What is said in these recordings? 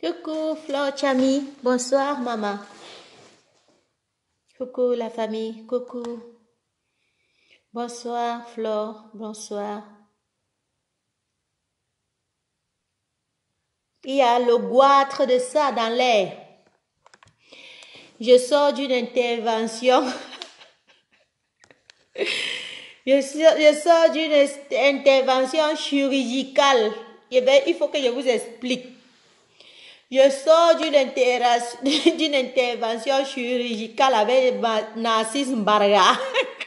Coucou Flore Chami, bonsoir maman. Coucou la famille, coucou. Bonsoir Flore, bonsoir. Il y a le goitre de ça dans l'air. Je sors d'une intervention. Je sors d'une intervention chirurgicale. Il faut que je vous explique. Je sors d'une intervention chirurgicale avec Narcisse Mbarga.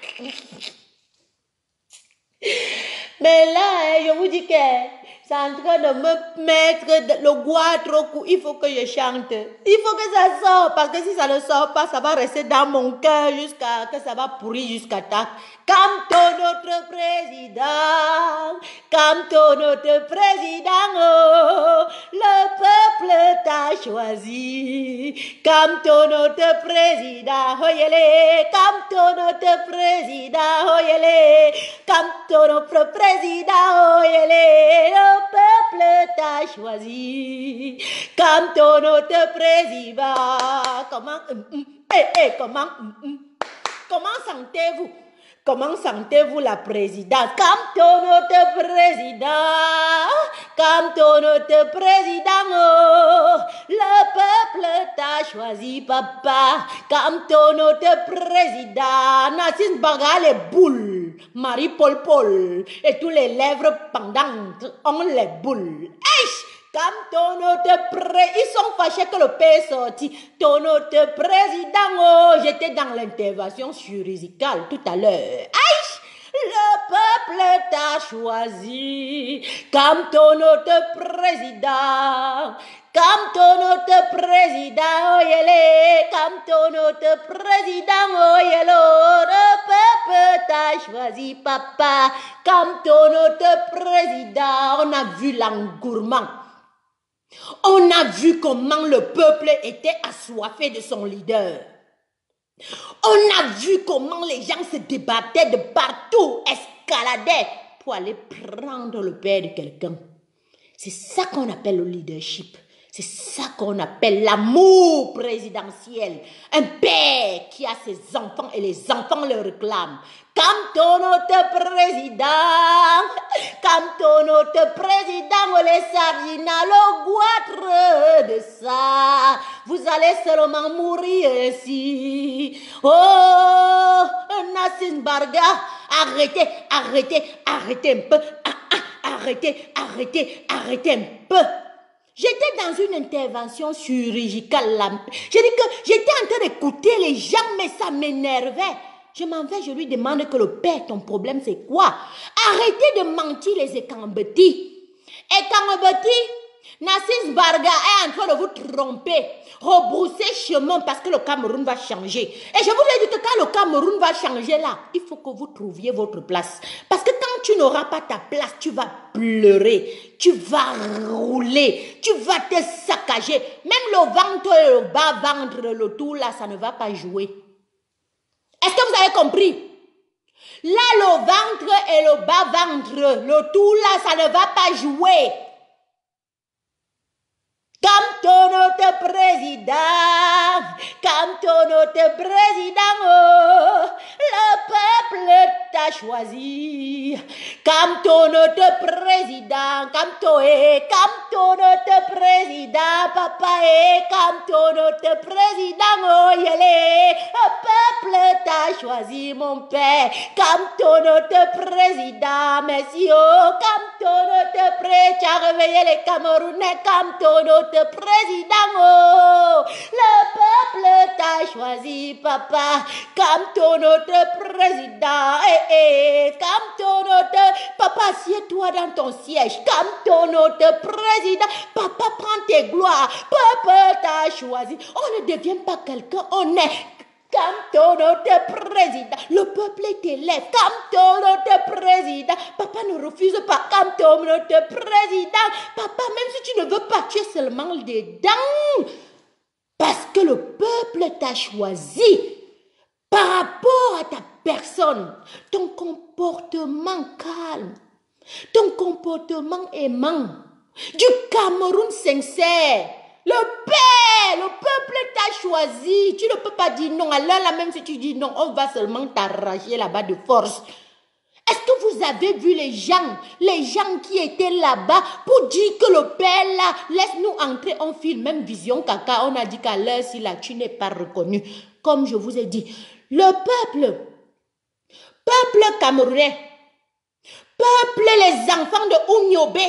Mais là, je vous dis que c'est en train de me mettre le goitre au cou. Il faut que je chante. Il faut que ça sorte. Parce que si ça ne sort pas, ça va rester dans mon cœur jusqu'à que ça va pourrir jusqu'à temps. Comme notre président, comme notre président, oh, le peuple t'a choisi. Comme notre président, oh yélé, comme notre président, oh yélé, comme notre président, oh yélé, le peuple t'a choisi. Comme notre président, comment sentez-vous? Comment sentez-vous la présidence? Comme notre président, comme notre président, oh, le peuple t'a choisi, papa. Comme notre président, Narcisse Mbarga les boules, Marie-Paul Paul, et tous les lèvres pendantes ont les boules. Eish! Comme ton autre ils sont fâchés que le paix est sorti. Ton autre président, oh, j'étais dans l'intervention chirurgicale tout à l'heure. Aïe! Le peuple t'a choisi comme ton autre président. Comme ton autre président, oh yélé, comme ton autre président, oh yélé, le peuple t'a choisi, papa. Comme ton autre président, on a vu l'engourement. On a vu comment le peuple était assoiffé de son leader. On a vu comment les gens se débattaient de partout, escaladaient pour aller prendre le père de quelqu'un. C'est ça qu'on appelle le leadership. C'est ça qu'on appelle l'amour présidentiel. Un père qui a ses enfants et les enfants le réclament. Comme ton autre président, comme ton autre président, les sardines, le goitre de ça. Vous allez seulement mourir ainsi. Oh, Narcisse Mbarga, arrêtez un peu. Arrêtez un peu. J'étais dans une intervention chirurgicale là. J'ai dit que j'étais en train d'écouter les gens, mais ça m'énervait. Je m'en vais, je lui demande que le père, ton problème c'est quoi? Arrêtez de mentir les Ekambeti. Ekambeti, Narcisse Mbarga est en train de vous tromper. Rebrousser chemin parce que le Cameroun va changer. Et je vous ai dit que quand le Cameroun va changer là, il faut que vous trouviez votre place. Parce que quand tu n'auras pas ta place, tu vas pleurer, tu vas rouler, tu vas te saccager. Même le ventre et le bas-ventre, le tout là, ça ne va pas jouer. Est-ce que vous avez compris? Là, le ventre et le bas-ventre, le tout là, ça ne va pas jouer. Comme ton autre président, oh, le peuple t'a choisi. Comme ton autre président, comme ton autre président, papa, comme ton autre président, oh, yélé, le peuple t'a choisi, mon père. Comme ton autre président, merci, oh, comme ton autre président, tu as réveillé les Camerounais, comme ton autre président, oh, le peuple t'a choisi, papa, comme ton autre président, comme ton autre, papa, assieds-toi dans ton siège, comme ton autre président, papa, prends tes gloires, papa t'a choisi, on ne devient pas quelqu'un, on est comme ton autre président, le peuple t'élève, comme ton autre président, papa ne refuse pas, comme ton autre président, papa, même si tu ne veux pas, tu es seulement dedans, parce que le peuple t'a choisi, par rapport à ta personne, ton comportement calme, ton comportement aimant, du Cameroun sincère, le peuple t'a choisi. Tu ne peux pas dire non. Alors là, même si tu dis non, on va seulement t'arracher là-bas de force. Est-ce que vous avez vu les gens qui étaient là-bas pour dire que le père là, laisse-nous entrer, on filme, même Vision Caca, on a dit qu'à l'heure, si là, tu n'es pas reconnu. Comme je vous ai dit, le peuple camerounais, peuple les enfants de Oumniobé,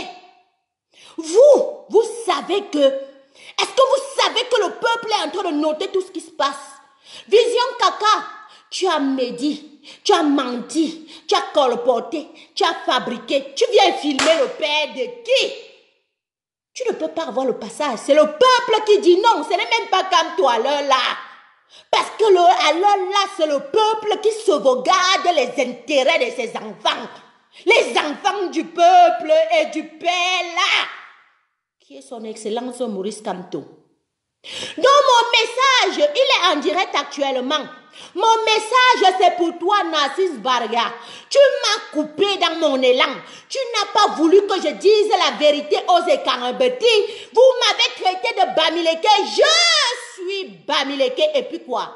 vous savez que, est-ce que vous savez que le peuple est en train de noter tout ce qui se passe? Vision Caca, tu as médit, tu as menti, tu as colporté, tu as fabriqué, tu viens filmer le père de qui? Tu ne peux pas avoir le passage, c'est le peuple qui dit non, ce n'est même pas comme toi alors là. Parce que alors là, c'est le peuple qui sauvegarde les intérêts de ses enfants. Les enfants du peuple et du père là, qui est son excellence Maurice Kamto. Donc mon message, il est en direct actuellement. Mon message, c'est pour toi, Narcisse Barga. Tu m'as coupé dans mon élan. Tu n'as pas voulu que je dise la vérité aux Ekarabeti. Vous m'avez traité de Bamileke. Je suis Bamileke. Et puis quoi?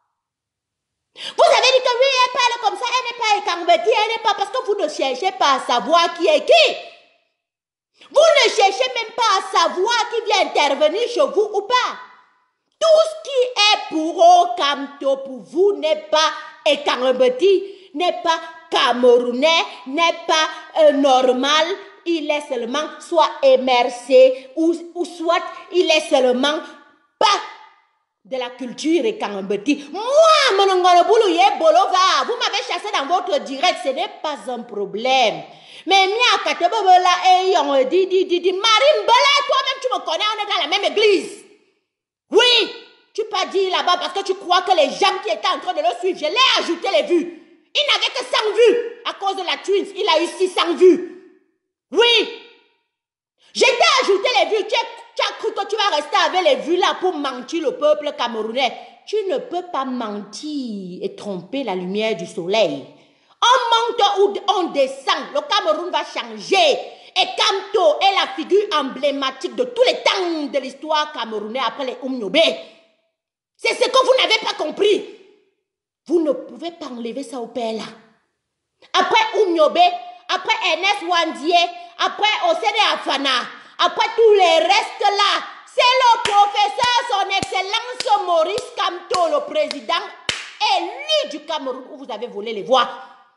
Vous avez dit que oui, elle parle comme ça. Elle n'est pas Ekarabeti. Elle n'est pas parce que vous ne cherchez pas à savoir qui est qui. Vous ne cherchez même pas à savoir qui vient intervenir chez vous ou pas. Tout ce qui est pour Okamto, pour vous, n'est pas Ekarabeti, n'est pas camerounais, n'est pas normal. Il est seulement soit MRC ou soit il est seulement pas de la culture Ekarabeti. Moi, Monongoloboulou Bolova, vous m'avez chassé dans votre direct, ce n'est pas un problème. Mais Mia Katebobola et on dit, Marine Bala, toi-même tu me connais, on est dans la même église. Oui, tu peux dire là-bas parce que tu crois que les gens qui étaient en train de le suivre, je l'ai ajouté les vues. Il n'avait que 100 vues. À cause de la Twins, il a eu 600 vues. Oui. J'ai ajouté les vues. Tu as cru que tu vas rester avec les vues là pour mentir le peuple camerounais. Tu ne peux pas mentir et tromper la lumière du soleil. On monte ou on descend. Le Cameroun va changer. Et Kamto est la figure emblématique de tous les temps de l'histoire camerounaise après les Oumniobé. C'est ce que vous n'avez pas compris. Vous ne pouvez pas enlever ça au père là. Après Oumniobé, après Ernest Wandié, après Osene Afana, après tous les restes là, c'est le professeur, son excellence Maurice Kamto, le président élu du Cameroun où vous avez volé les voix.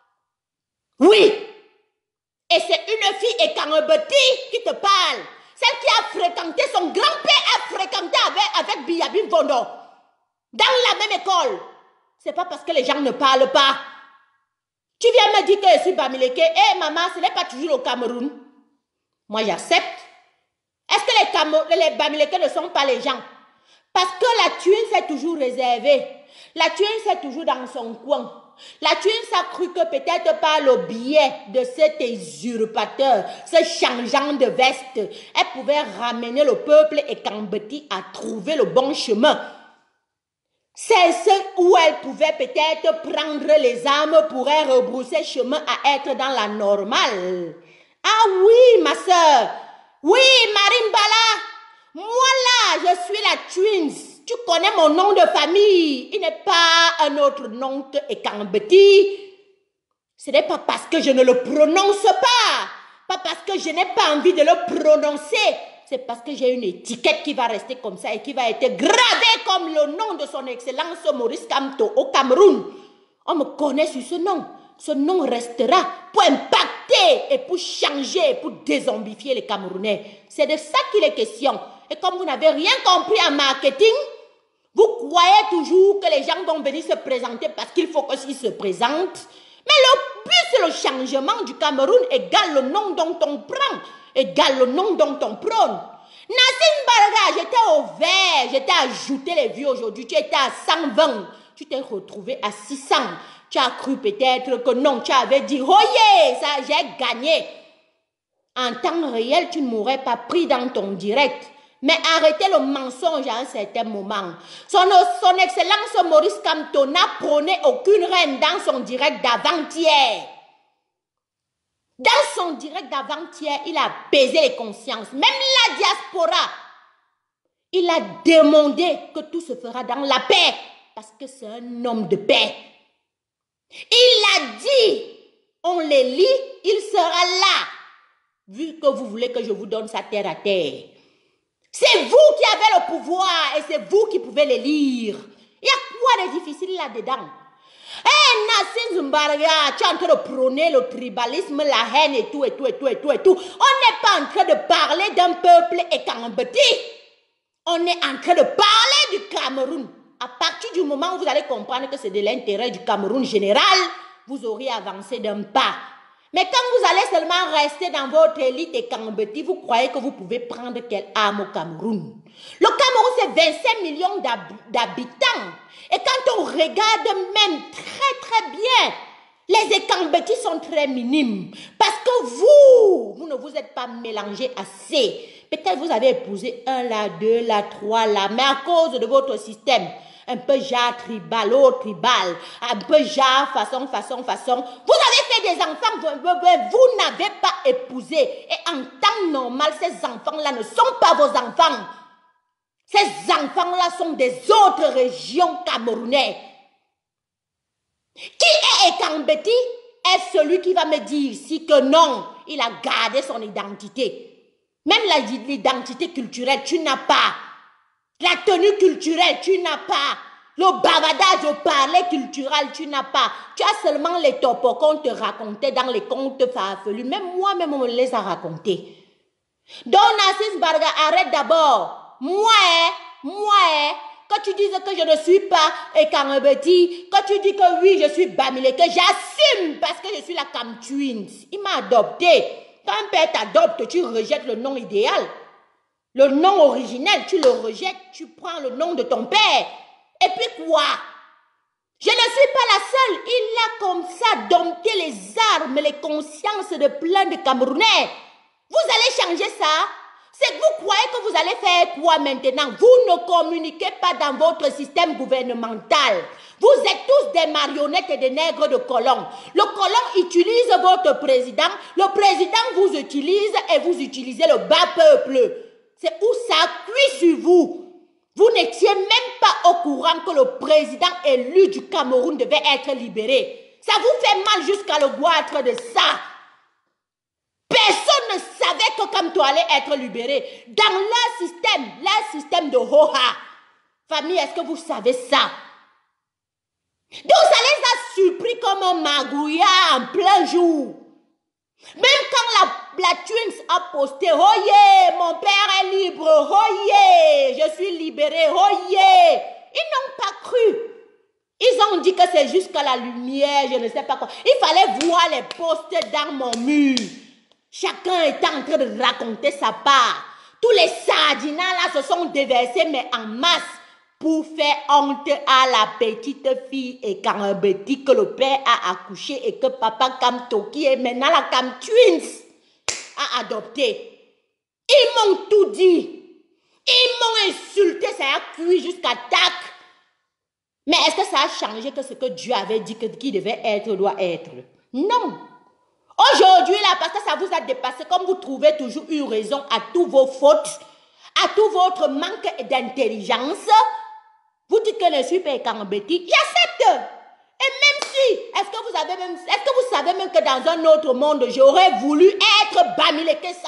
Oui. Et c'est une fille Ekarabeti qui te parle. Celle qui a fréquenté, son grand-père a fréquenté avec Biyabim Vondo. Dans la même école. C'est pas parce que les gens ne parlent pas. Tu viens me dire que je suis Bamileke. Eh maman, ce n'est pas toujours au Cameroun. Moi j'accepte. Est-ce que les Bamileke ne sont pas les gens? Parce que la Twins est toujours réservée. La Twins est toujours dans son coin. La Twins a cru que peut-être par le biais de cet usurpateur, ce changeant de veste, elle pouvait ramener le peuple Ekambeti à trouver le bon chemin. C'est ce où elle pouvait peut-être prendre les armes pour rebrousser chemin à être dans la normale. Ah oui, ma soeur. Oui, Marine Bala. Moi là, je suis la Twins. Tu connais mon nom de famille. Il n'est pas un autre nom que Ekambeti. Ce n'est pas parce que je ne le prononce pas. Pas parce que je n'ai pas envie de le prononcer. C'est parce que j'ai une étiquette qui va rester comme ça et qui va être gravée comme le nom de son excellence Maurice Kamto au Cameroun. On me connaît sur ce nom. Ce nom restera pour impacter et pour changer, pour dézombifier les Camerounais. C'est de ça qu'il est question. Et comme vous n'avez rien compris en marketing, vous croyez toujours que les gens vont venir se présenter parce qu'il faut qu'ils se présentent. Mais le but, c'est le changement du Cameroun égale le nom dont on prend, égale le nom dont on prône. Nassine Barga, j'étais au vert, j'étais ajouté les vues aujourd'hui, tu étais à 120, tu t'es retrouvé à 600. Tu as cru peut-être que non, tu avais dit, oh yeah, ça j'ai gagné. En temps réel, tu ne m'aurais pas pris dans ton direct. Mais arrêtez le mensonge à un certain moment. Son excellence Maurice Kamto n'a prôné aucune reine dans son direct d'avant-hier. Dans son direct d'avant-hier, il a baisé les consciences. Même la diaspora. Il a demandé que tout se fera dans la paix, parce que c'est un homme de paix. Il a dit, on les lit, il sera là, vu que vous voulez que je vous donne sa terre à terre. C'est vous qui avez le pouvoir et c'est vous qui pouvez les lire. Il y a quoi de difficile là-dedans? Nassim Zumbarga, tu es en train de prôner le tribalisme, la haine et tout, et tout, et tout, et tout, et tout. On n'est pas en train de parler d'un peuple écambeti. On est en train de parler du Cameroun. À partir du moment où vous allez comprendre que c'est de l'intérêt du Cameroun général, vous aurez avancé d'un pas. Mais quand vous allez seulement rester dans votre élite écambeti, vous croyez que vous pouvez prendre quelle arme au Cameroun? Le Cameroun, c'est 25 millions d'habitants. Et quand on regarde même très bien, les écambétis sont très minimes. Parce que vous ne vous êtes pas mélangé assez. Peut-être vous avez épousé un là, deux là, trois là, mais à cause de votre système, un peu genre tribal, autre tribal, un peu genre façon. Vous avez fait des enfants, vous n'avez pas épousé. Et en temps normal, ces enfants-là ne sont pas vos enfants. Ces enfants-là sont des autres régions camerounaises. Qui est Ekambeti est celui qui va me dire ici que non, il a gardé son identité. Même l'identité culturelle, tu n'as pas. La tenue culturelle, tu n'as pas. Le bavardage, le parler culturel, tu n'as pas. Tu as seulement les topos qu'on te racontait dans les contes farfelus. Même moi-même, on me les a racontés. Donc, Nassim Barga, arrête d'abord. Moi, quand tu dises que je ne suis pas Ekambeti, quand tu dis que oui, je suis Bamileke, j'assume parce que je suis la Cam Twins. Il m'a adopté. Quand un père t'adopte, tu rejettes le nom idéal. Le nom originel, tu le rejettes, tu prends le nom de ton père. Et puis quoi? Je ne suis pas la seule. Il a comme ça dompté les armes, les consciences de plein de Camerounais. Vous allez changer ça? C'est que vous croyez que vous allez faire quoi maintenant? Vous ne communiquez pas dans votre système gouvernemental. Vous êtes tous des marionnettes et des nègres de colon. Le colon utilise votre président. Le président vous utilise et vous utilisez le bas peuple. C'est où ça cuit sur vous. Vous n'étiez même pas au courant que le président élu du Cameroun devait être libéré. Ça vous fait mal jusqu'à le goitre de ça. Personne ne savait que comme tu allais être libéré. Dans leur système de Hoha. Famille, est-ce que vous savez ça? Donc ça les a surpris comme un magouilla en plein jour. Même quand la Twins a posté, oh yeah, mon père est libre, oh yeah, je suis libéré, oh yeah. Ils n'ont pas cru. Ils ont dit que c'est jusqu'à la lumière, je ne sais pas quoi. Il fallait voir les posts dans mon mur. Chacun était en train de raconter sa part. Tous les sardinats là se sont déversés, mais en masse, pour faire honte à la petite fille Ekambeti que le père a accouché et que papa Kamtoki est maintenant la Cam Twins a adopté. Ils m'ont tout dit. Ils m'ont insulté, ça a cuit jusqu'à tac. Mais est-ce que ça a changé que ce que Dieu avait dit que qui devait être doit être? Non. Aujourd'hui, là, parce que ça vous a dépassé, comme vous trouvez toujours une raison à tous vos fautes, à tout votre manque d'intelligence, vous dites que je ne suis pas Ekambeti, j'accepte. Et même si, est-ce que vous savez même que dans un autre monde, j'aurais voulu être Bamileke 100%.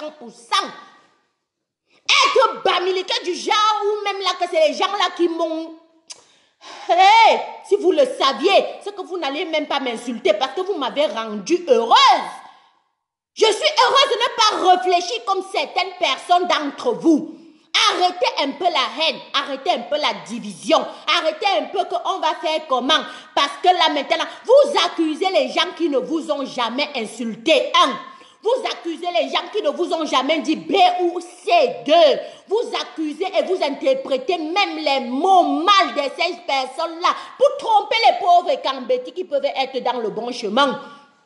Être Bamileke du genre où même là, que c'est les gens là qui m'ont... Hey, si vous le saviez, c'est que vous n'allez même pas m'insulter parce que vous m'avez rendue heureuse. Je suis heureuse de ne pas réfléchir comme certaines personnes d'entre vous. Arrêtez un peu la haine, arrêtez un peu la division, arrêtez un peu qu'on va faire comment. Parce que là maintenant, vous accusez les gens qui ne vous ont jamais insulté. Vous accusez les gens qui ne vous ont jamais dit B ou C2. Vous accusez et vous interprétez même les mots mal de ces personnes-là pour tromper les pauvres Ekambeti qui peuvent être dans le bon chemin.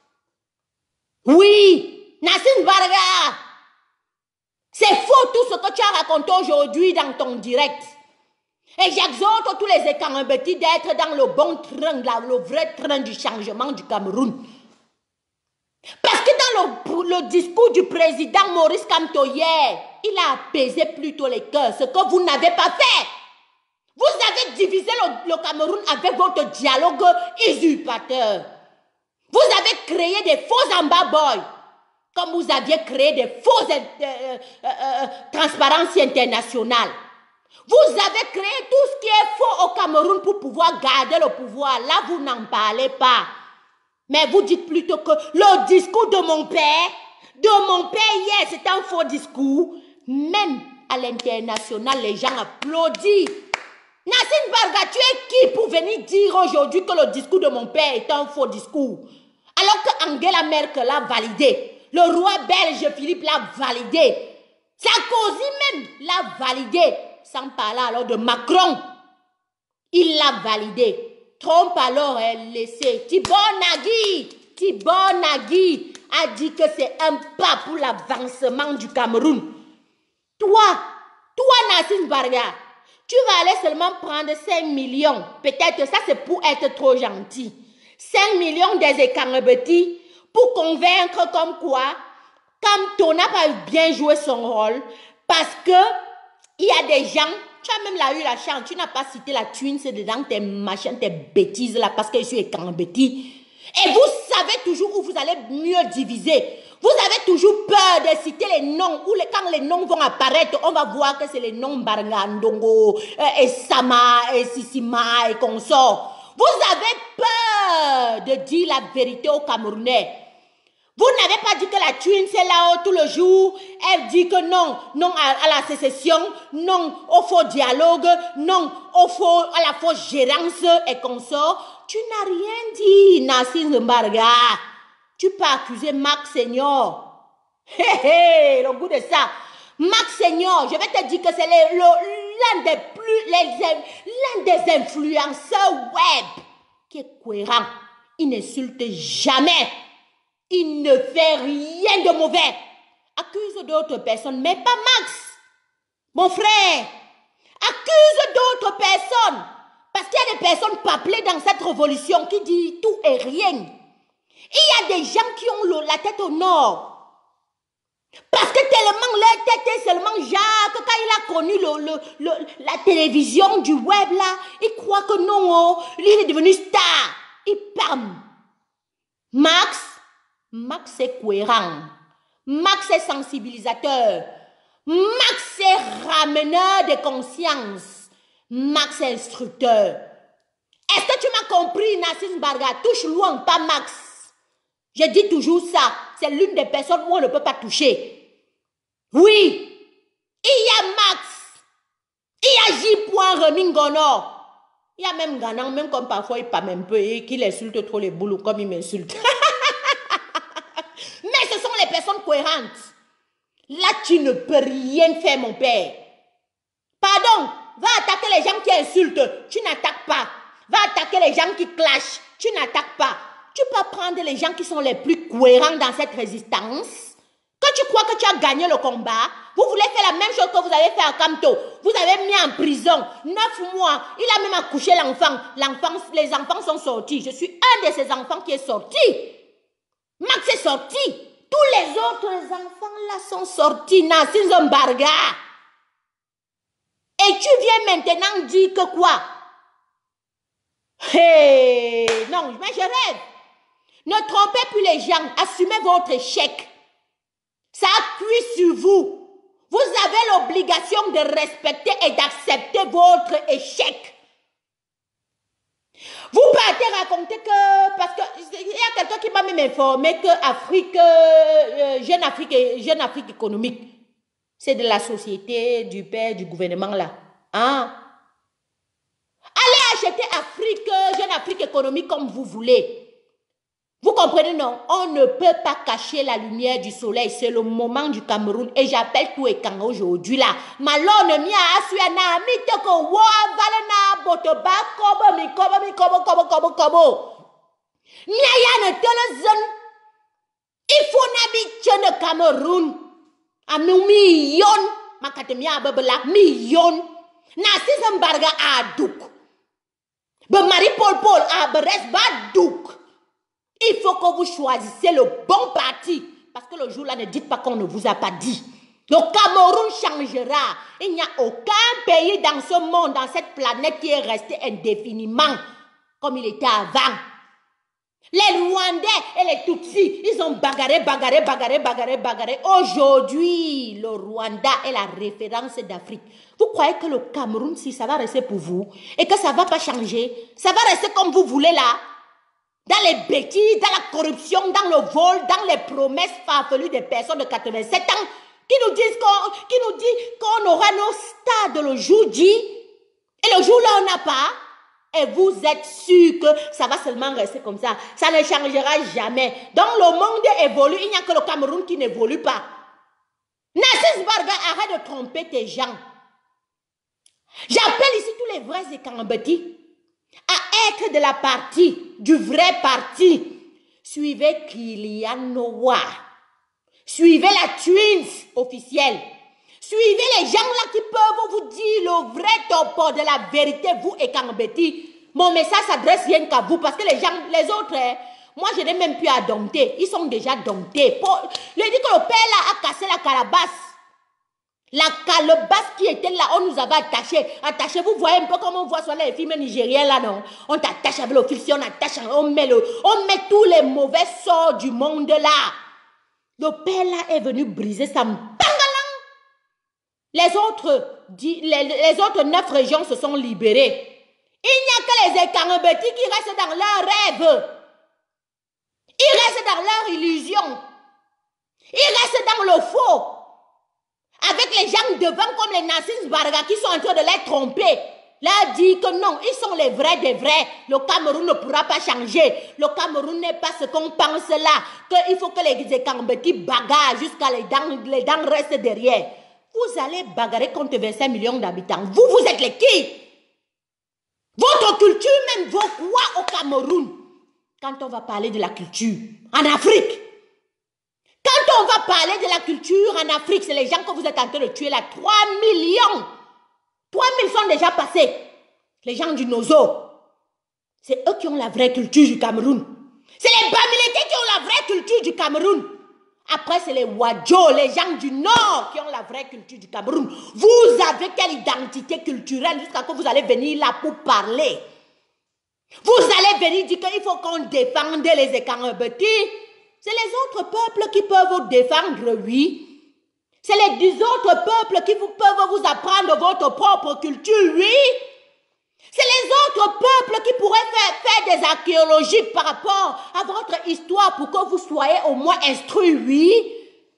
Oui, Nassim Barga, c'est faux tout ce que tu as raconté aujourd'hui dans ton direct. Et j'exhorte tous les Ekambeti d'être dans le bon train, le vrai train du changement du Cameroun. Parce que dans le discours du président Maurice Kamto hier, il a apaisé plutôt les cœurs, ce que vous n'avez pas fait. Vous avez divisé le Cameroun avec votre dialogue usurpateur. Vous avez créé des faux amba-boys, comme vous aviez créé des fausses transparences internationales. Vous avez créé tout ce qui est faux au Cameroun pour pouvoir garder le pouvoir. Là, vous n'en parlez pas. Mais vous dites plutôt que le discours de mon père hier, c'est un faux discours. Même à l'international, les gens applaudissent. Nassine Barga, tu es qui pour venir dire aujourd'hui que le discours de mon père est un faux discours? Alors que Angela Merkel l'a validé. Le roi belge Philippe l'a validé. Sarkozy même l'a validé. Sans parler alors de Macron. Il l'a validé. Trump alors est laissé. Thibaut Nagui a dit que c'est un pas pour l'avancement du Cameroun. Toi Nassine Barga, tu vas aller seulement prendre 5 millions. Peut-être ça c'est pour être trop gentil. 5 millions des Ekangabeti pour convaincre comme quoi Kamto n'a pas bien joué son rôle parce que il y a des gens, tu as même eu la chance, tu n'as pas cité la thune, c'est dedans tes machins, tes bêtises là parce que je suis Ekangabeti. Et vous savez toujours où vous allez mieux diviser. Vous avez toujours peur de citer les noms, ou quand les noms vont apparaître, on va voir que c'est les noms Barngandongo, et Sama, et Sissima, et consorts. Vous avez peur de dire la vérité aux Camerounais. Vous n'avez pas dit que la thune, c'est là-haut tout le jour. Elle dit que non à la sécession, non au faux dialogue, non à la fausse gérance et consorts. Tu n'as rien dit, Nassine Mbarga. Tu peux accuser Marc Senior. Le goût de ça. Marc Senior, je vais te dire que c'est l'un des influenceurs web qui est cohérent. Il n'insulte jamais. Il ne fait rien de mauvais. Accuse d'autres personnes, mais pas Max. Mon frère, accuse d'autres personnes. Parce qu'il y a des personnes peuplées dans cette révolution qui disent tout et rien. Il y a des gens qui ont la tête au nord. Parce que tellement leur tête est seulement Jacques, quand il a connu la télévision du web là, il croit que non, il est devenu star. Il parle. Max est cohérent. Max est sensibilisateur. Max est rameneur de conscience. Max est instructeur. Est-ce que tu m'as compris, Nassine Barga? Touche loin, pas Max. Je dis toujours ça. C'est l'une des personnes où on ne peut pas toucher. Oui. Il y a Max. Il y a J. Remingono. Il y a même Ganan, même comme parfois il parle un peu et qu'il insulte trop les boulots comme il m'insulte. Mais ce sont les personnes cohérentes. Là, tu ne peux rien faire, mon père. Pardon, va attaquer les gens qui insultent. Tu n'attaques pas. Va attaquer les gens qui clashent. Tu n'attaques pas. Tu peux prendre les gens qui sont les plus cohérents dans cette résistance. Quand tu crois que tu as gagné le combat, vous voulez faire la même chose que vous avez fait à Kamto. Vous avez mis en prison 9 mois. Il a même accouché l'enfant. Les enfants sont sortis. Je suis un de ces enfants qui est sorti. Max est sorti. Tous les autres enfants là sont sortis. Nassine Mbarga. Et tu viens maintenant dire que quoi? Hey, non, mais je rêve. Ne trompez plus les gens. Assumez votre échec. Ça appuie sur vous. Vous avez l'obligation de respecter et d'accepter votre échec. Vous partez raconter que, parce qu'il y a quelqu'un qui m'a même informé que Jeune Afrique économique, c'est de la société, du père, du gouvernement là. Hein? Allez acheter Jeune Afrique économique comme vous voulez. Vous comprenez, non? On ne peut pas cacher la lumière du soleil. C'est le moment du Cameroun. Et j'appelle tout et quand aujourd'hui là. Malone mi a asuana mi toko wa valena botoba kobo. Miaya ne telezon. Il faut n'habiter le Cameroun. A million. Makatemia babela million. Nassine Mbarga a douk. Be Marie Paul a beres ba douk. Il faut que vous choisissez le bon parti Parce que le jour-là, ne dites pas qu'on ne vous a pas dit. Le Cameroun changera. Il n'y a aucun pays dans ce monde, dans cette planète qui est resté indéfiniment comme il était avant. Les Rwandais et les Tutsis, ils ont bagarré. Aujourd'hui, le Rwanda est la référence d'Afrique. Vous croyez que le Cameroun, si ça va rester pour vous et que ça ne va pas changer, ça va rester comme vous voulez là? Dans les bêtises, dans la corruption, dans le vol, dans les promesses farfelues des personnes de 87 ans qui nous disent qu'on aura nos stades le jour dit et le jour là on n'a pas. Et vous êtes sûr que ça va seulement rester comme ça. Ça ne changera jamais. Donc le monde évolue, il n'y a que le Cameroun qui n'évolue pas. Narcisse Barga, arrête de tromper tes gens. J'appelle ici tous les vrais Ekambeti à être de la partie, du vrai parti. Suivez Kylian Noah. Suivez la Twins officielle. Suivez les gens là qui peuvent vous dire le vrai topo de la vérité, vous Ekambeti. Mon message s'adresse rien qu'à vous parce que les gens, les autres, moi je n'ai même plus à dompter. Ils sont déjà domptés. Je dis que le père là a cassé la calebasse. La calebasse qui était là, on nous avait attachés. Attachez, vous voyez un peu comme on voit sur les films nigériens là, non? On t'attache avec le fil, si on attache, on met tous les mauvais sorts du monde là. Le père là est venu briser sa pangalang. Les autres 9 régions se sont libérées. Il n'y a que les Ekambeti qui restent dans leurs rêves. Ils restent dans leur illusion. Ils restent dans le faux. Avec les gens devant comme les Narcisse Barga qui sont en train de les tromper. Là, dit que non, ils sont les vrais des vrais. Le Cameroun ne pourra pas changer. Le Cameroun n'est pas ce qu'on pense là. Qu'il faut que les Ekambeti bagarrent jusqu'à les dents restent derrière. Vous allez bagarrer contre 25 millions d'habitants. Vous êtes les qui? Votre culture même vaut quoi au Cameroun? Quand on va parler de la culture en Afrique. Quand on va parler de la culture en Afrique, c'est les gens que vous êtes en train de tuer là. 3 millions. 3 000 sont déjà passés. Les gens du Nozo. C'est eux qui ont la vraie culture du Cameroun. C'est les Bamileke qui ont la vraie culture du Cameroun. Après, c'est les Wadjo, les gens du Nord qui ont la vraie culture du Cameroun. Vous avez quelle identité culturelle jusqu'à que vous allez venir là pour parler? Vous allez venir dire qu'il faut qu'on défende les Ekambeti. C'est les autres peuples qui peuvent vous défendre, oui. C'est les autres peuples qui peuvent vous apprendre votre propre culture, oui. C'est les autres peuples qui pourraient faire des archéologies par rapport à votre histoire pour que vous soyez au moins instruits, oui.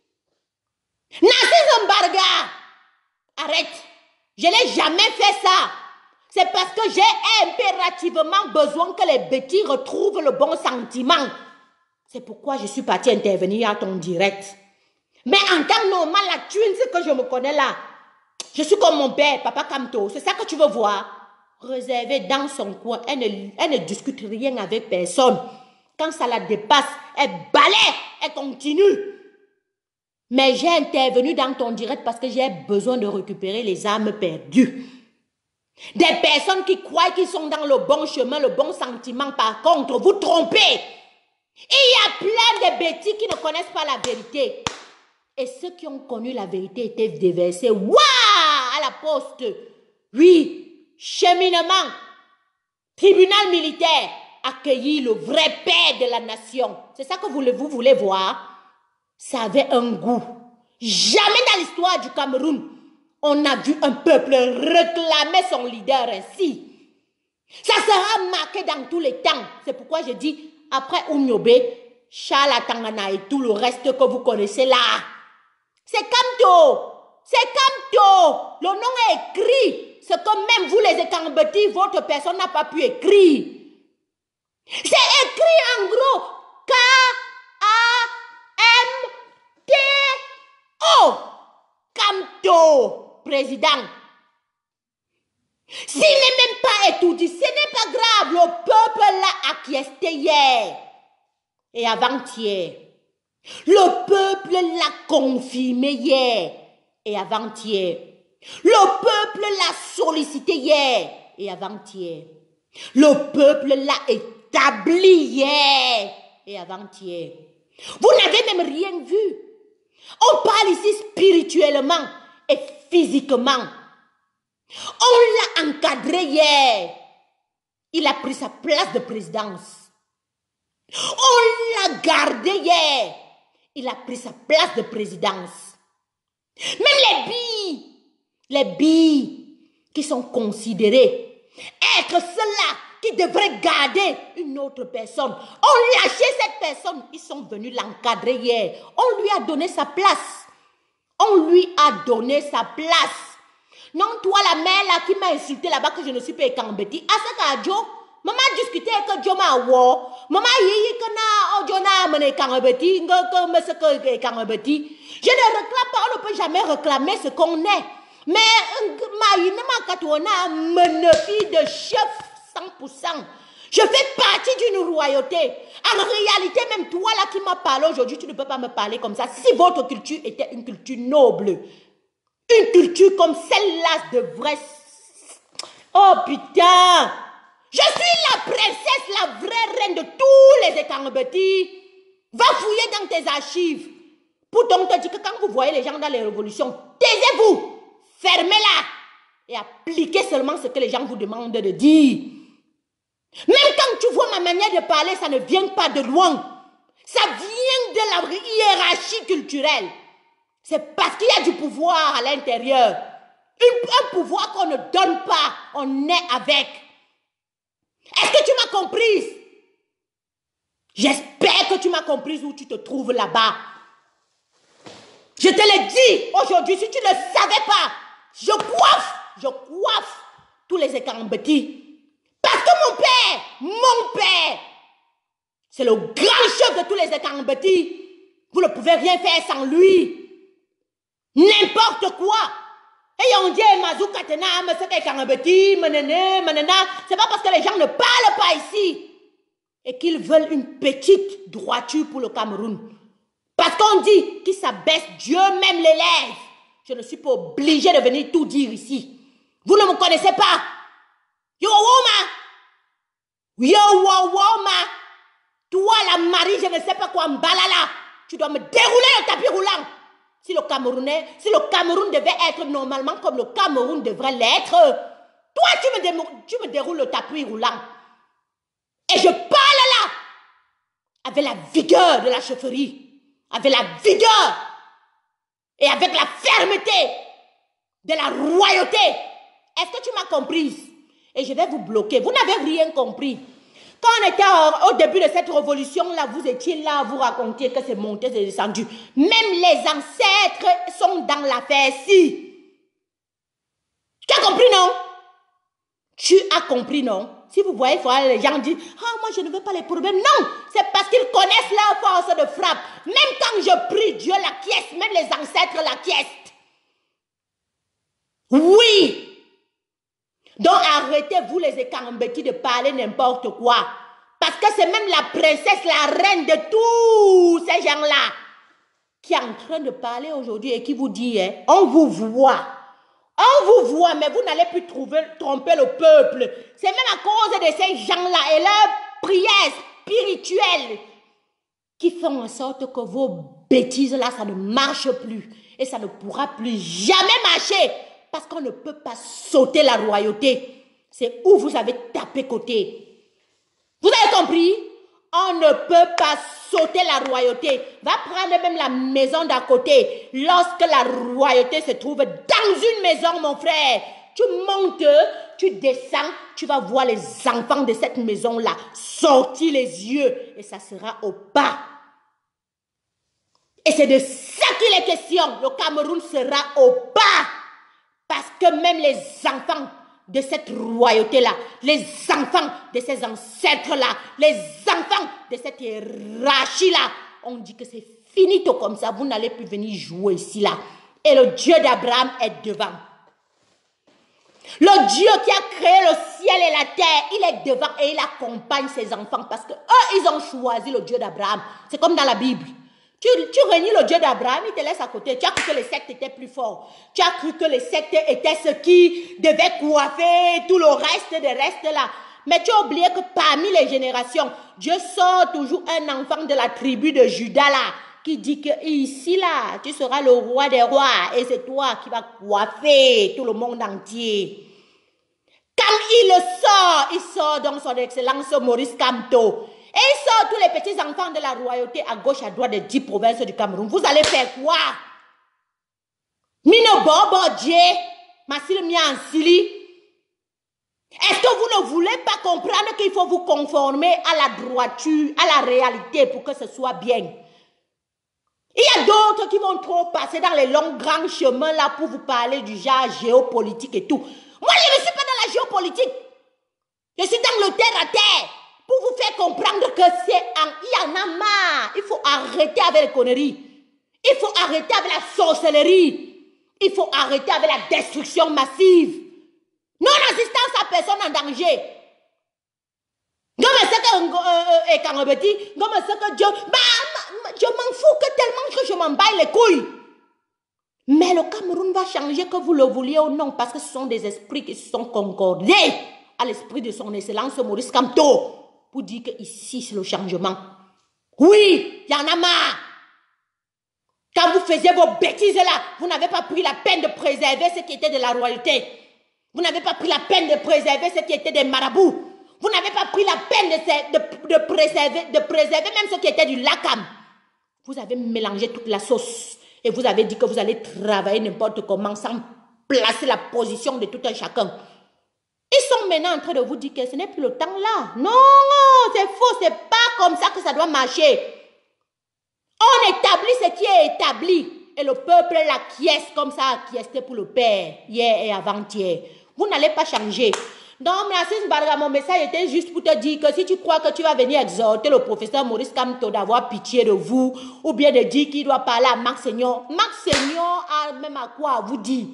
Narcisse Barga, arrête. Je n'ai jamais fait ça. C'est parce que j'ai impérativement besoin que les bêtis retrouvent le bon sentiment. C'est pourquoi je suis partie intervenir à ton direct. Mais en temps normal, la Twins que je me connais là, je suis comme mon père, Papa Kamto. C'est ça que tu veux voir? Réservée dans son coin, elle ne discute rien avec personne. Quand ça la dépasse, elle balaie, elle continue. Mais j'ai intervenu dans ton direct parce que j'ai besoin de récupérer les âmes perdues. Des personnes qui croient qu'ils sont dans le bon chemin, le bon sentiment. Par contre, vous trompez. Il y a plein de bêtis qui ne connaissent pas la vérité. Et ceux qui ont connu la vérité étaient déversés. Waouh! À la poste. Oui. Cheminement, tribunal militaire, accueillir le vrai père de la nation. C'est ça que vous voulez voir? Ça avait un goût. Jamais dans l'histoire du Cameroun, on a vu un peuple réclamer son leader ainsi. Ça sera marqué dans tous les temps. C'est pourquoi je dis, après Oumyobe, Charles Tangana et tout le reste que vous connaissez là. C'est Kamto. C'est Kamto. Le nom est écrit. Ce que même vous les Ekambeti, votre personne n'a pas pu écrire. C'est écrit en gros. K-A-M-T-O. Kamto, président. S'il n'est même pas étudié, ce n'est pas grave. Le peuple l'a acquiescé hier et avant-hier. Le peuple l'a confirmé hier et avant-hier. Le peuple l'a sollicité hier et avant-hier. Le peuple l'a établi hier et avant-hier. Vous n'avez même rien vu. On parle ici spirituellement et physiquement. On l'a encadré hier. Il a pris sa place de présidence. On l'a gardé hier. Il a pris sa place de présidence. Même les billes qui sont considérées être ceux-là qui devraient garder une autre personne. On lâché cette personne. Ils sont venus l'encadrer hier. On lui a donné sa place. On lui a donné sa place. Non, toi, la mère là qui m'a insulté là-bas que je ne suis pas écambéti. À ce cas, Joe, maman discutait avec Joe Mawo. Maman yi kana Jona mene écambéti. Ngo me ce que écambéti. Je ne réclame pas, on ne peut jamais réclamer ce qu'on est. Mais ma yinema katona menefi de chef 100%. Je fais partie d'une royauté. En réalité, même toi là qui m'as parlé aujourd'hui, tu ne peux pas me parler comme ça. Si votre culture était une culture noble, une culture comme celle-là devrait... Oh putain! Je suis la princesse, la vraie reine de tous les Ekambeti. Va fouiller dans tes archives. Pour donc te dire que quand vous voyez les gens dans les révolutions, taisez-vous, fermez-la et appliquez seulement ce que les gens vous demandent de dire. Même quand tu vois ma manière de parler, ça ne vient pas de loin. Ça vient de la hiérarchie culturelle. C'est parce qu'il y a du pouvoir à l'intérieur. Un pouvoir qu'on ne donne pas, on est avec. Est-ce que tu m'as comprise? J'espère que tu m'as comprise où tu te trouves là-bas. Je te l'ai dit aujourd'hui, si tu ne savais pas, je coiffe tous les Ekambeti. Parce que mon père, c'est le grand chef de tous les Ekambeti. Vous ne pouvez rien faire sans lui. N'importe quoi. Et on dit, c'est pas parce que les gens ne parlent pas ici et qu'ils veulent une petite droiture pour le Cameroun. Parce qu'on dit qu'il s'abaisse, Dieu même l'élève. Je ne suis pas obligée de venir tout dire ici. Vous ne me connaissez pas. Yo Woma. Toi la Marie, je ne sais pas quoi, Mbalala. Tu dois me dérouler le tapis roulant. Si le Cameroun devait être normalement comme le Cameroun devrait l'être, toi tu me déroules le tapis roulant. Et je parle là avec la vigueur de la chefferie, avec la vigueur et avec la fermeté de la royauté. Est-ce que tu m'as comprise? Et je vais vous bloquer. Vous n'avez rien compris. Quand on était au début de cette révolution-là, vous étiez là, vous racontiez que c'est monté, c'est descendu. Même les ancêtres sont dans l'affaire-ci. Tu as compris, non? Tu as compris, non? Si vous voyez, les gens disent, ah, moi je ne veux pas les problèmes. Non, c'est parce qu'ils connaissent leur force de frappe. Même quand je prie, Dieu l'acquiesce, même les ancêtres l'acquiescent. Oui. Donc arrêtez-vous les Ekambeti de parler n'importe quoi. Parce que c'est même la princesse, la reine de tous ces gens-là qui est en train de parler aujourd'hui et qui vous dit, hein, on vous voit. On vous voit, mais vous n'allez plus tromper le peuple. C'est même à cause de ces gens-là et leurs prières spirituelles qui font en sorte que vos bêtises-là, ça ne marche plus. Et ça ne pourra plus jamais marcher. Parce qu'on ne peut pas sauter la royauté. C'est où vous avez tapé côté. Vous avez compris? On ne peut pas sauter la royauté. Va prendre même la maison d'à côté. Lorsque la royauté se trouve dans une maison, mon frère, tu montes, tu descends, tu vas voir les enfants de cette maison-là sortir les yeux et ça sera au bas. Et c'est de ça qu'il est question. Le Cameroun sera au bas. Parce que même les enfants de cette royauté-là, les enfants de ces ancêtres-là, les enfants de cette hiérarchie-là, on dit que c'est finito comme ça, vous n'allez plus venir jouer ici, là. Et le Dieu d'Abraham est devant. Le Dieu qui a créé le ciel et la terre, il est devant et il accompagne ses enfants parce que eux, ils ont choisi le Dieu d'Abraham. C'est comme dans la Bible. Tu renies le Dieu d'Abraham, il te laisse à côté. Tu as cru que les sectes étaient plus forts. Tu as cru que les sectes étaient ceux qui devaient coiffer tout le reste des restes là. Mais tu as oublié que parmi les générations, Dieu sort toujours un enfant de la tribu de Judas là, qui dit que ici là, tu seras le roi des rois et c'est toi qui vas coiffer tout le monde entier. Quand il sort donc son excellence Maurice Kamto. Et il sort tous les petits enfants de la royauté à gauche, à droite des 10 provinces du Cameroun. Vous allez faire quoi? Mino Bobo Dje, Masil Miansili. Est-ce que vous ne voulez pas comprendre qu'il faut vous conformer à la droiture, à la réalité pour que ce soit bien? Il y a d'autres qui vont trop passer dans les longs grands chemins là pour vous parler du genre géopolitique et tout. Moi, je ne suis pas dans la géopolitique. Je suis dans le terre à terre pour vous faire comprendre que il y en a marre. Il faut arrêter avec les conneries. Il faut arrêter avec la sorcellerie. Il faut arrêter avec la destruction massive. Non-assistance à personne en danger. Je m'en fous que tellement que je m'en baille les couilles. Mais le Cameroun va changer que vous le vouliez ou non parce que ce sont des esprits qui se sont concordés à l'esprit de son excellence Maurice Kamto pour dire que ici c'est le changement. Oui, il y en a marre. Quand vous faisiez vos bêtises là, vous n'avez pas pris la peine de préserver ce qui était de la royauté. Vous n'avez pas pris la peine de préserver ce qui était des marabouts. Vous n'avez pas pris la peine de préserver même ce qui était du lakam. Vous avez mélangé toute la sauce. Et vous avez dit que vous allez travailler n'importe comment sans placer la position de tout un chacun. Ils sont maintenant en train de vous dire que ce n'est plus le temps là. Non, c'est faux, c'est pas comme ça que ça doit marcher. On établit ce qui est établi. Et le peuple l'acquiesce comme ça, acquiescé pour le Père, hier et avant-hier. Vous n'allez pas changer. Donc, Assis Barga, mon message était juste pour te dire que si tu crois que tu vas venir exhorter le professeur Maurice Kamto d'avoir pitié de vous, ou bien de dire qu'il doit parler à Marc Seignon a même à quoi vous dire.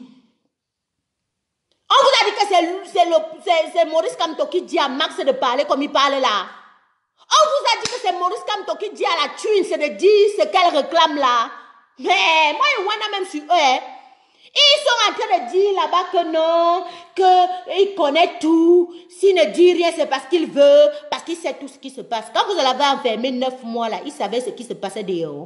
On vous a dit que c'est Maurice Kamto qui dit à Max de parler comme il parle là. On vous a dit que c'est Maurice Kamto qui dit à la Twin, c'est de dire ce qu'elle réclame là. Mais moi, je vois même sur eux. Hein. Ils sont en train de dire là-bas que non, qu'il connaît tout. S'il ne dit rien, c'est parce qu'il veut, parce qu'il sait tout ce qui se passe. Quand vous l'avez enfermé 9 mois là, il savait ce qui se passait dehors.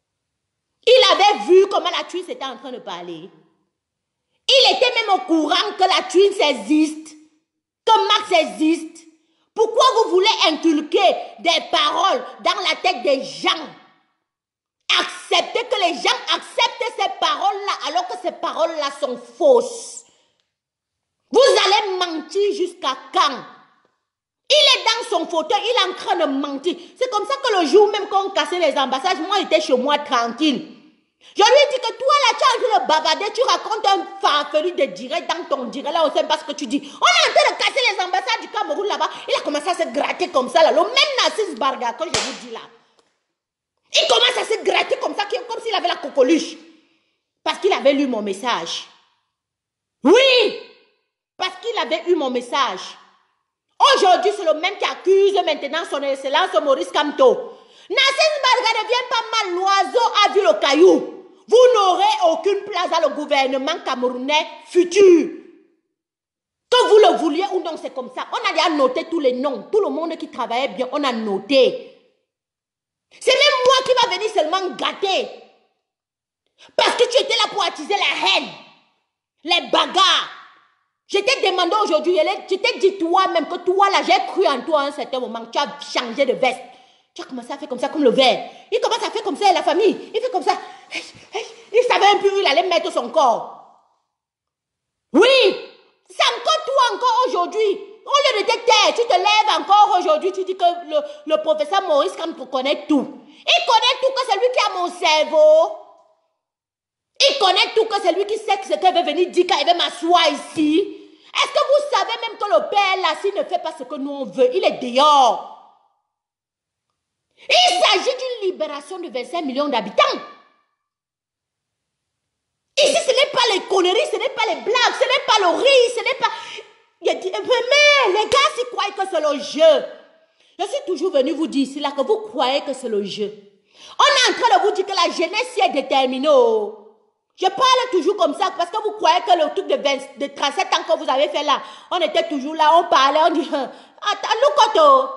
Il avait vu comment la Twin était en train de parler. Il était même au courant que la Twin existe, que Max existe. Pourquoi vous voulez inculquer des paroles dans la tête des gens? Acceptez que les gens acceptent ces paroles-là alors que ces paroles-là sont fausses. Vous allez mentir jusqu'à quand? Il est dans son fauteuil, il est en train de mentir. C'est comme ça que le jour même quand on cassait les ambassades, moi j'étais chez moi tranquille. Je lui ai dit que toi là, tu es en train de bavarder, tu racontes un farfelu de direct dans ton direct, là on ne sait pas ce que tu dis. On est en train de casser les ambassades du Cameroun là-bas. Il a commencé à se gratter comme ça là, le même Narcisse Barga que je vous dis là. Il commence à se gratter comme ça, comme s'il avait la coqueluche. Parce qu'il avait lu mon message. Oui, parce qu'il avait eu mon message. Aujourd'hui, c'est le même qui accuse maintenant son excellence Maurice Kamto. Narcisse Barga ne vient pas mal, l'oiseau a vu le caillou. Vous n'aurez aucune place dans le gouvernement camerounais futur. Que vous le vouliez ou non, c'est comme ça. On a déjà noté tous les noms. Tout le monde qui travaillait bien, on a noté. C'est même moi qui va venir seulement gâter. Parce que tu étais là pour attiser la haine. Les bagarres. Je t'ai demandé aujourd'hui, je t'ai dit toi-même que toi là, j'ai cru en toi à un certain moment. Tu as changé de veste. Tu as commencé à faire comme ça, comme le verre. Il commence à faire comme ça, la famille. Il fait comme ça. Il savait un peu où il allait mettre son corps. Oui, c'est encore toi, encore aujourd'hui. Au lieu de te taire, tu te lèves encore aujourd'hui. Tu dis que le professeur Maurice Kamto connaît tout. Il connaît tout, que c'est lui qui a mon cerveau. Il connaît tout, que c'est lui qui sait ce qu'elle veut venir dire quand il veut m'asseoir ici. Est-ce que vous savez même que le père là, s'il ne fait pas ce que nous on veut, il est dehors. Il s'agit d'une libération de 25 millions d'habitants. Ici, ce n'est pas les conneries, ce n'est pas les blagues, ce n'est pas le rire, ce n'est pas... Il a dit, mais les gars, s'ils croient que c'est le jeu. Je suis toujours venu vous dire ici là que vous croyez que c'est le jeu. On est en train de vous dire que la jeunesse est déterminée. Je parle toujours comme ça parce que vous croyez que le truc de 37 ans que vous avez fait là, on était toujours là, on parlait, on dit, attends,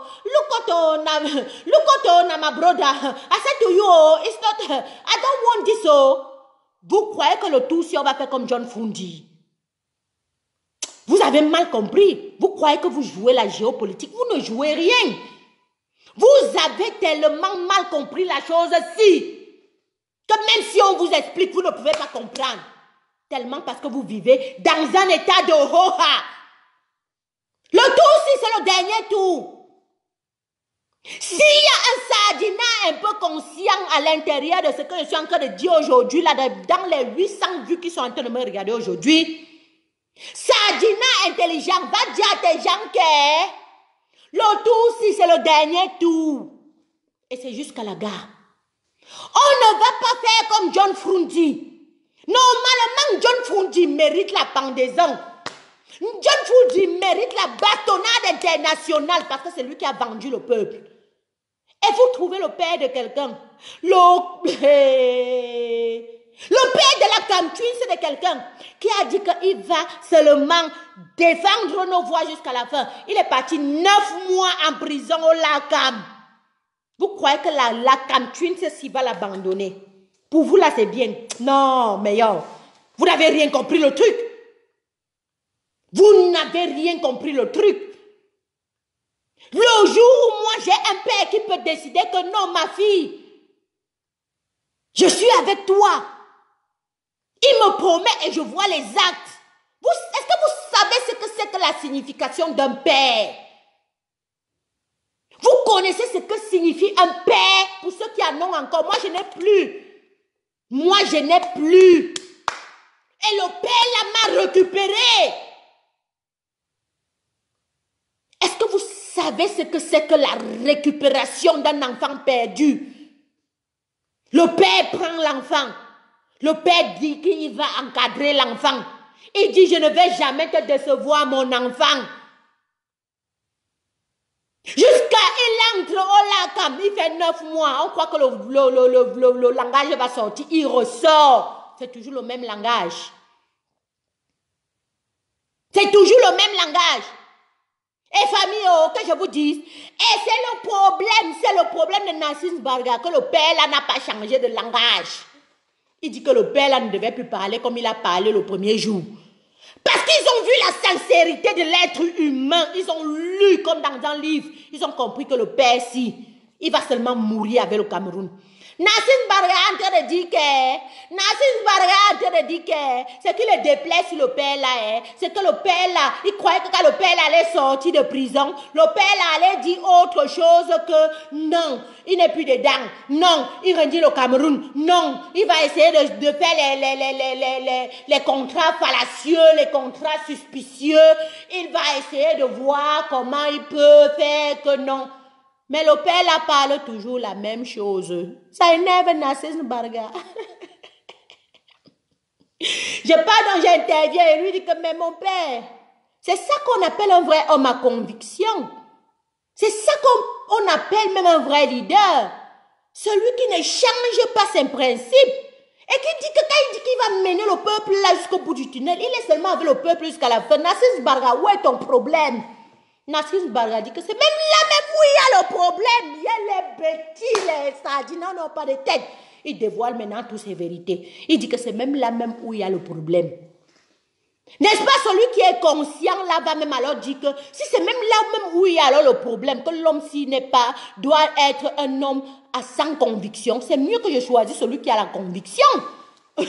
look at my brother. I said to you, it's not, I don't want this. Vous croyez que le tout si on va faire comme John Fundi? Vous avez mal compris. Vous croyez que vous jouez la géopolitique. Vous ne jouez rien. Vous avez tellement mal compris la chose-ci que même si on vous explique, vous ne pouvez pas comprendre. Tellement parce que vous vivez dans un état de hoha. Le tour-ci, c'est le dernier tour. S'il y a un Sadina un peu conscient à l'intérieur de ce que je suis en train de dire aujourd'hui, là, dans les 800 vues qui sont en train de me regarder aujourd'hui, Sadina intelligent va dire à tes gens que le tour-ci, c'est le dernier tour. Et c'est jusqu'à la gare. On ne va pas faire comme John Fundi. Normalement, John Fundi mérite la pendaison. John Fundi mérite la bastonnade internationale parce que c'est lui qui a vendu le peuple. Et vous trouvez le père de quelqu'un. Le père de la Camtune, c'est de quelqu'un qui a dit qu'il va seulement défendre nos voix jusqu'à la fin. Il est parti 9 mois en prison au Lacam. Vous croyez que la Camtune, c'est s'il va l'abandonner? Pour vous, là, c'est bien. Non, mais yo, vous n'avez rien compris le truc. Vous n'avez rien compris le truc. Le jour où moi, j'ai un père qui peut décider que non, ma fille, je suis avec toi. Il me promet et je vois les actes. Est-ce que vous savez ce que c'est que la signification d'un père? Vous connaissez ce que signifie un père pour ceux qui en ont encore? Moi, je n'ai plus. Moi, je n'ai plus. Et le père m'a récupéré. Est-ce que vous savez ce que c'est que la récupération d'un enfant perdu? Le père prend l'enfant. Le père dit qu'il va encadrer l'enfant. Il dit, je ne vais jamais te décevoir, mon enfant. Jusqu'à il entre au Lacam, il fait 9 mois. On croit que le langage va sortir. Il ressort. C'est toujours le même langage. C'est toujours le même langage. Et famille, que je vous dise, et c'est le problème de Narcisse Barga, que le père là n'a pas changé de langage. Il dit que le père là ne devait plus parler comme il a parlé le premier jour. Parce qu'ils ont vu la sincérité de l'être humain. Ils ont lu comme dans un livre. Ils ont compris que le père, si, il va seulement mourir avec le Cameroun. Narcisse Barga est en train de dire que ce qui le déplaît sur le père là, c'est que le père là, il croyait que quand le père là allait sortir de prison, le père là allait dire autre chose que non, il n'est plus dedans, non, il rendit le Cameroun, non, il va essayer de faire les contrats fallacieux, les contrats suspicieux, il va essayer de voir comment il peut faire que non. Mais le père là parle toujours la même chose. Ça énerve Narcisse Barga. Je parle donc j'interviens et lui dit que mais mon père, c'est ça qu'on appelle un vrai homme à conviction. C'est ça qu'on appelle même un vrai leader. Celui qui ne change pas ses principes. Et qui dit que quand il dit qu'il va mener le peuple là jusqu'au bout du tunnel, il est seulement avec le peuple jusqu'à la fin. Narcisse Barga, où est ton problème? Narcisse Barga dit que c'est même là même où il y a le problème. Il y a les bêtises, les sardines n'ont pas de tête. Il dévoile maintenant toutes ses vérités. Il dit que c'est même là même où il y a le problème. N'est-ce pas celui qui est conscient là va même alors dire que si c'est même là même où il y a alors le problème, que l'homme s'il n'est pas, doit être un homme à sans conviction, c'est mieux que je choisisse celui qui a la conviction. Ouais,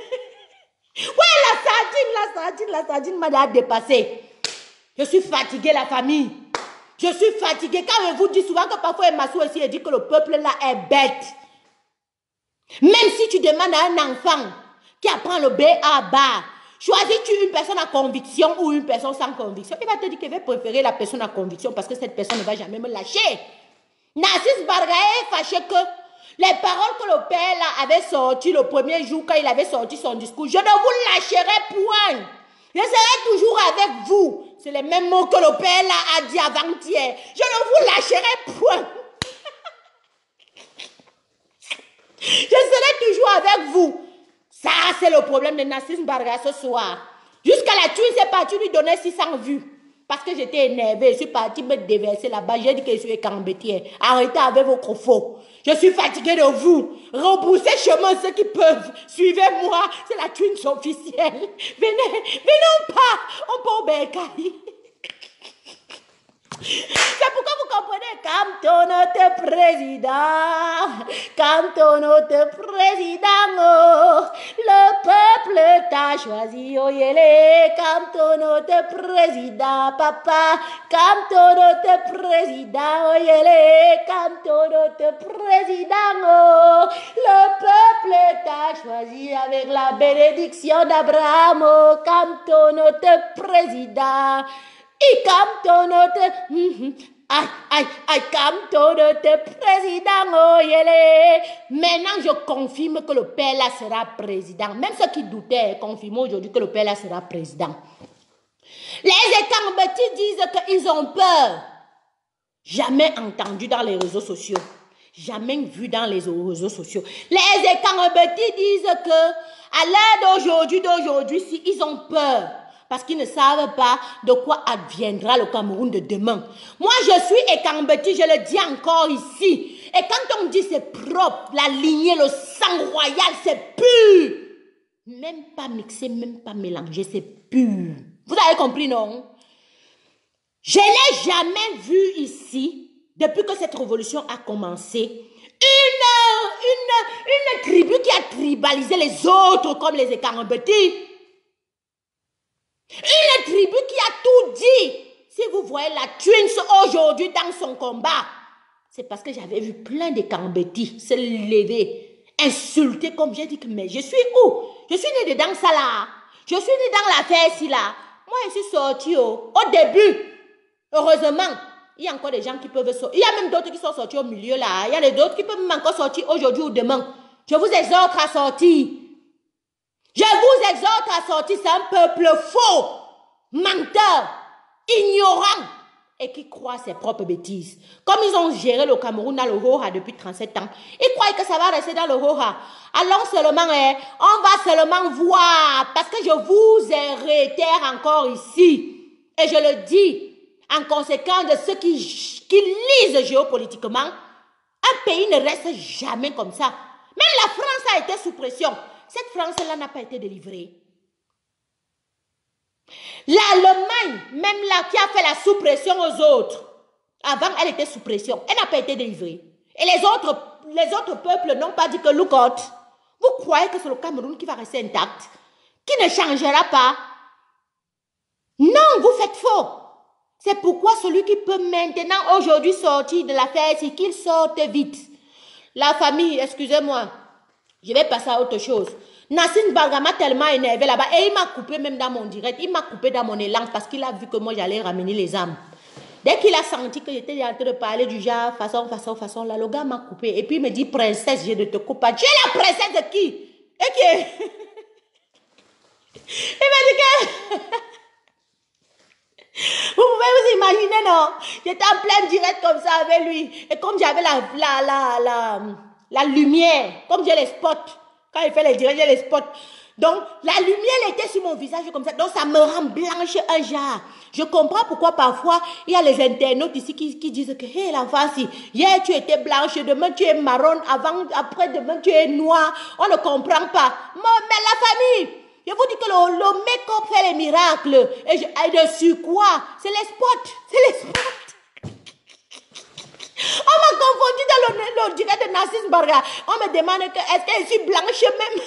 la sardine m'a déjà dépassé. Je suis fatiguée, la famille. Je suis fatiguée. Quand je vous dis souvent que parfois Massou aussi dit que le peuple là est bête. Même si tu demandes à un enfant qui apprend le B à bas, choisis-tu une personne à conviction ou une personne sans conviction? Il va te dire qu'il va préférer la personne à conviction parce que cette personne ne va jamais me lâcher. Narcisse Barga est fâché que les paroles que le père là avait sorties le premier jour quand il avait sorti son discours, je ne vous lâcherai point. Je serai toujours avec vous. C'est les mêmes mots que le père là a dit avant-hier. Je ne vous lâcherai point. Je serai toujours avec vous. Ça, c'est le problème de Nassim Barga ce soir. Jusqu'à la thune, c'est parti lui donner 600 vues. Parce que j'étais énervée, je suis partie me déverser là-bas. J'ai dit que je suis écambétière. Arrêtez avec vos faux. Je suis fatiguée de vous. Rebroussez chemin ceux qui peuvent. Suivez-moi, c'est la thune officielle. Venez, on part. On part au Bercail. C'est pourquoi vous comprenez, comme ton autre président, comme ton autre président, oh, le peuple t'a choisi, oh yélé, comme ton autre président, papa, comme ton autre président, oh yélé, comme ton autre président, oh, le peuple t'a choisi avec la bénédiction d'Abraham, oh, comme ton autre président. Et comme ton autre, comme ton autre président, oh yélé. Maintenant, je confirme que le père là sera président. Même ceux qui doutaient confirment aujourd'hui que le père là sera président. Les Ekambeti disent qu'ils ont peur. Jamais entendu dans les réseaux sociaux. Jamais vu dans les réseaux sociaux. Les Ekambeti disent que à l'heure d'aujourd'hui, si ils ont peur. Parce qu'ils ne savent pas de quoi adviendra le Cameroun de demain. Moi, je suis Ekambeti, je le dis encore ici. Et quand on dit c'est propre, la lignée, le sang royal, c'est pur. Même pas mixé, même pas mélangé, c'est pur. Vous avez compris, non? Je n'ai jamais vu ici, depuis que cette révolution a commencé, une tribu qui a tribalisé les autres comme les Ekambeti. Une tribu qui a tout dit. Si vous voyez la Twins aujourd'hui dans son combat, c'est parce que j'avais vu plein de Kambeti se lever, insulter comme j'ai dit que mais je suis où? Je suis née dedans ça là. Je suis née dans l'affaire ici là. Moi je suis sortie au début. Heureusement, il y a encore des gens qui peuvent sortir. Il y a même d'autres qui sont sortis au milieu là. Il y a d'autres qui peuvent même encore sortir aujourd'hui ou demain. Je vous exhorte à sortir. Je vous exhorte à sortir, c'est un peuple faux, menteur, ignorant et qui croit ses propres bêtises. Comme ils ont géré le Cameroun dans le Hoha depuis 37 ans, ils croient que ça va rester dans le Hoha. Allons seulement, on va seulement voir, parce que je vous réitère encore ici, et je le dis en conséquence de ceux qui lisent géopolitiquement, un pays ne reste jamais comme ça. Même la France a été sous pression. Cette France-là n'a pas été délivrée. L'Allemagne, même là, qui a fait la sous-pression aux autres, avant, elle était sous pression. Elle n'a pas été délivrée. Et les autres peuples n'ont pas dit que, look out, vous croyez que c'est le Cameroun qui va rester intact, qui ne changera pas? Non, vous faites faux. C'est pourquoi celui qui peut maintenant, aujourd'hui, sortir de l'affaire, c'est qu'il sorte vite. La famille, excusez-moi, je vais passer à autre chose. Nassim Barga m'a tellement énervé là-bas. Et il m'a coupé même dans mon direct. Il m'a coupé dans mon élan parce qu'il a vu que moi, j'allais ramener les âmes. Dès qu'il a senti que j'étais en train de parler du genre, façon, là, le gars m'a coupé. Et puis il me dit, princesse, je ne te coupe pas. Tu es la princesse de qui? Et qui? Il m'a dit que... Vous pouvez vous imaginer, non? J'étais en plein direct comme ça avec lui. Et comme j'avais la lumière, comme j'ai les spots, quand il fait les directs, j'ai les spots. Donc, la lumière était sur mon visage comme ça. Donc, ça me rend blanche un genre. Je comprends pourquoi parfois, il y a les internautes ici qui disent que, hé, l'enfant, si hier tu étais blanche, demain tu es marron, après demain tu es noir. On ne comprend pas. Mais la famille, je vous dis que le make-up fait les miracles. Et dessus quoi? C'est les spots. C'est les spots. On m'a confondu dans le direct de Nassim Barga. On me demande est-ce que je suis blanche même?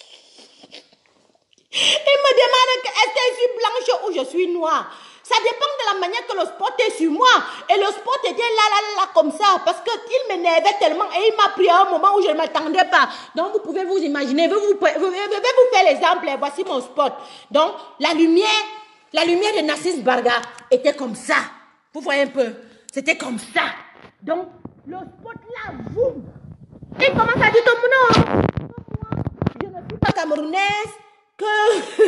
Il me demande est-ce que je suis blanche ou je suis noire. Ça dépend de la manière que le spot est sur moi. Et le spot était là, comme ça. Parce qu'il m'énervait tellement. Et il m'a pris à un moment où je ne m'attendais pas. Donc, vous pouvez vous imaginer. Je vais vous faire l'exemple. Voici mon spot. Donc, la lumière de Nassim Barga était comme ça. Vous voyez un peu? C'était comme ça. Donc, le spot là, boum. Il commence à dire comme non. Je ne suis pas camerounaise. Que...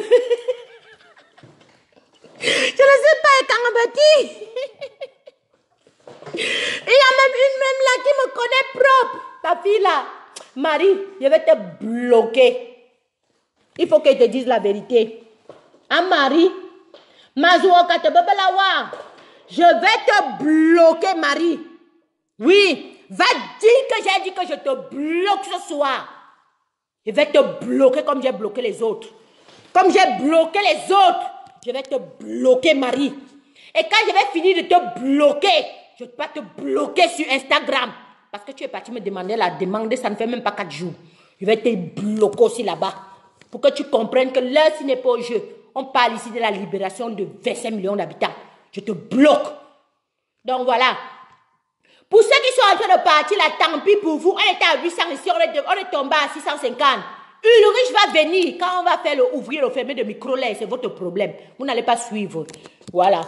Je ne sais pas, Kangabati. Il y a même une même là qui me connaît propre. Ta fille là. Marie, je vais te bloquer. Il faut qu'elle te dise la vérité. Hein, Marie? Je vais te bloquer, Marie. Oui, va dire que j'ai dit que je te bloque ce soir. Je vais te bloquer comme j'ai bloqué les autres. Comme j'ai bloqué les autres, je vais te bloquer, Marie. Et quand je vais finir de te bloquer, je ne vais pas te bloquer sur Instagram. Parce que tu es parti me demander la demande, ça ne fait même pas 4 jours. Je vais te bloquer aussi là-bas. Pour que tu comprennes que l'heure, ce n'est pas au jeu. On parle ici de la libération de 25 millions d'habitants. Je te bloque. Donc voilà. Pour ceux qui sont en train de partir, là, tant pis pour vous. On était à 800 ici, on est tombé à 650. Ulrich va venir. Quand on va faire le ouvrir, le fermer de micro, là, c'est votre problème. Vous n'allez pas suivre. Voilà.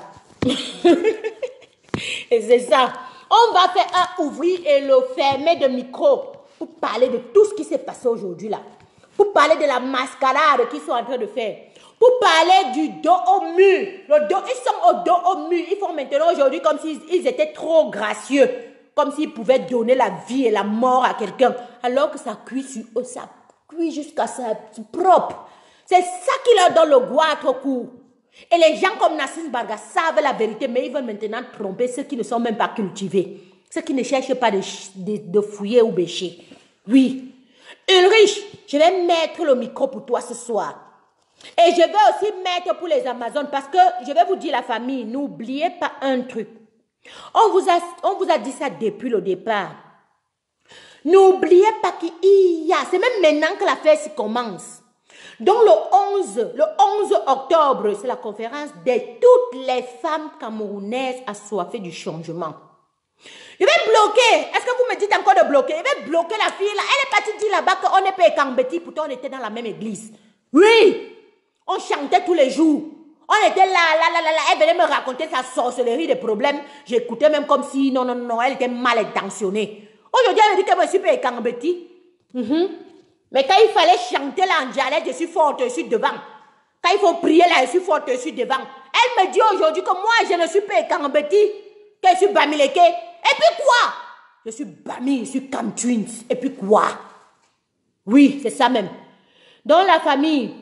Et c'est ça. On va faire un ouvrir et le fermer de micro pour parler de tout ce qui s'est passé aujourd'hui là. Pour parler de la mascarade qu'ils sont en train de faire. Pour parler du dos au mur. Le dos, ils sont au dos au mur. Ils font maintenant aujourd'hui comme s'ils étaient trop gracieux. Comme s'ils pouvaient donner la vie et la mort à quelqu'un. Alors que ça cuit sur eux, ça cuit jusqu'à ça propre. C'est ça qui leur donne le goitre court. Et les gens comme Nassim Barga savent la vérité, mais ils veulent maintenant tromper ceux qui ne sont même pas cultivés. Ceux qui ne cherchent pas de fouiller ou bêcher. Oui. Ulrich, je vais mettre le micro pour toi ce soir. Et je vais aussi mettre pour les Amazones parce que je vais vous dire la famille, n'oubliez pas un truc. On vous a dit ça depuis le départ. N'oubliez pas qu'il y a, c'est même maintenant que l'affaire s'y commence. Donc le 11 octobre, c'est la conférence de toutes les femmes camerounaises assoiffées du changement. Je vais bloquer. Est-ce que vous me dites encore de bloquer? Je vais bloquer la fille là. Elle est partie dire là-bas qu'on n'est pas Kambeti, pourtant on était dans la même église. Oui! On chantait tous les jours. On était là. Elle venait me raconter sa sorcellerie, des problèmes. J'écoutais même comme si, non, elle était mal intentionnée. Aujourd'hui, elle me dit que je suis pas Kambeti. Mais quand il fallait chanter là en dialecte, je suis forte, je suis devant. Quand il faut prier là, je suis forte, je suis devant. Elle me dit aujourd'hui que moi, je ne suis pas Kambeti, que je suis Bamileke. Et puis quoi? Je suis Bami, je suis Cam Twins. Et puis quoi? Oui, c'est ça même. Dans la famille,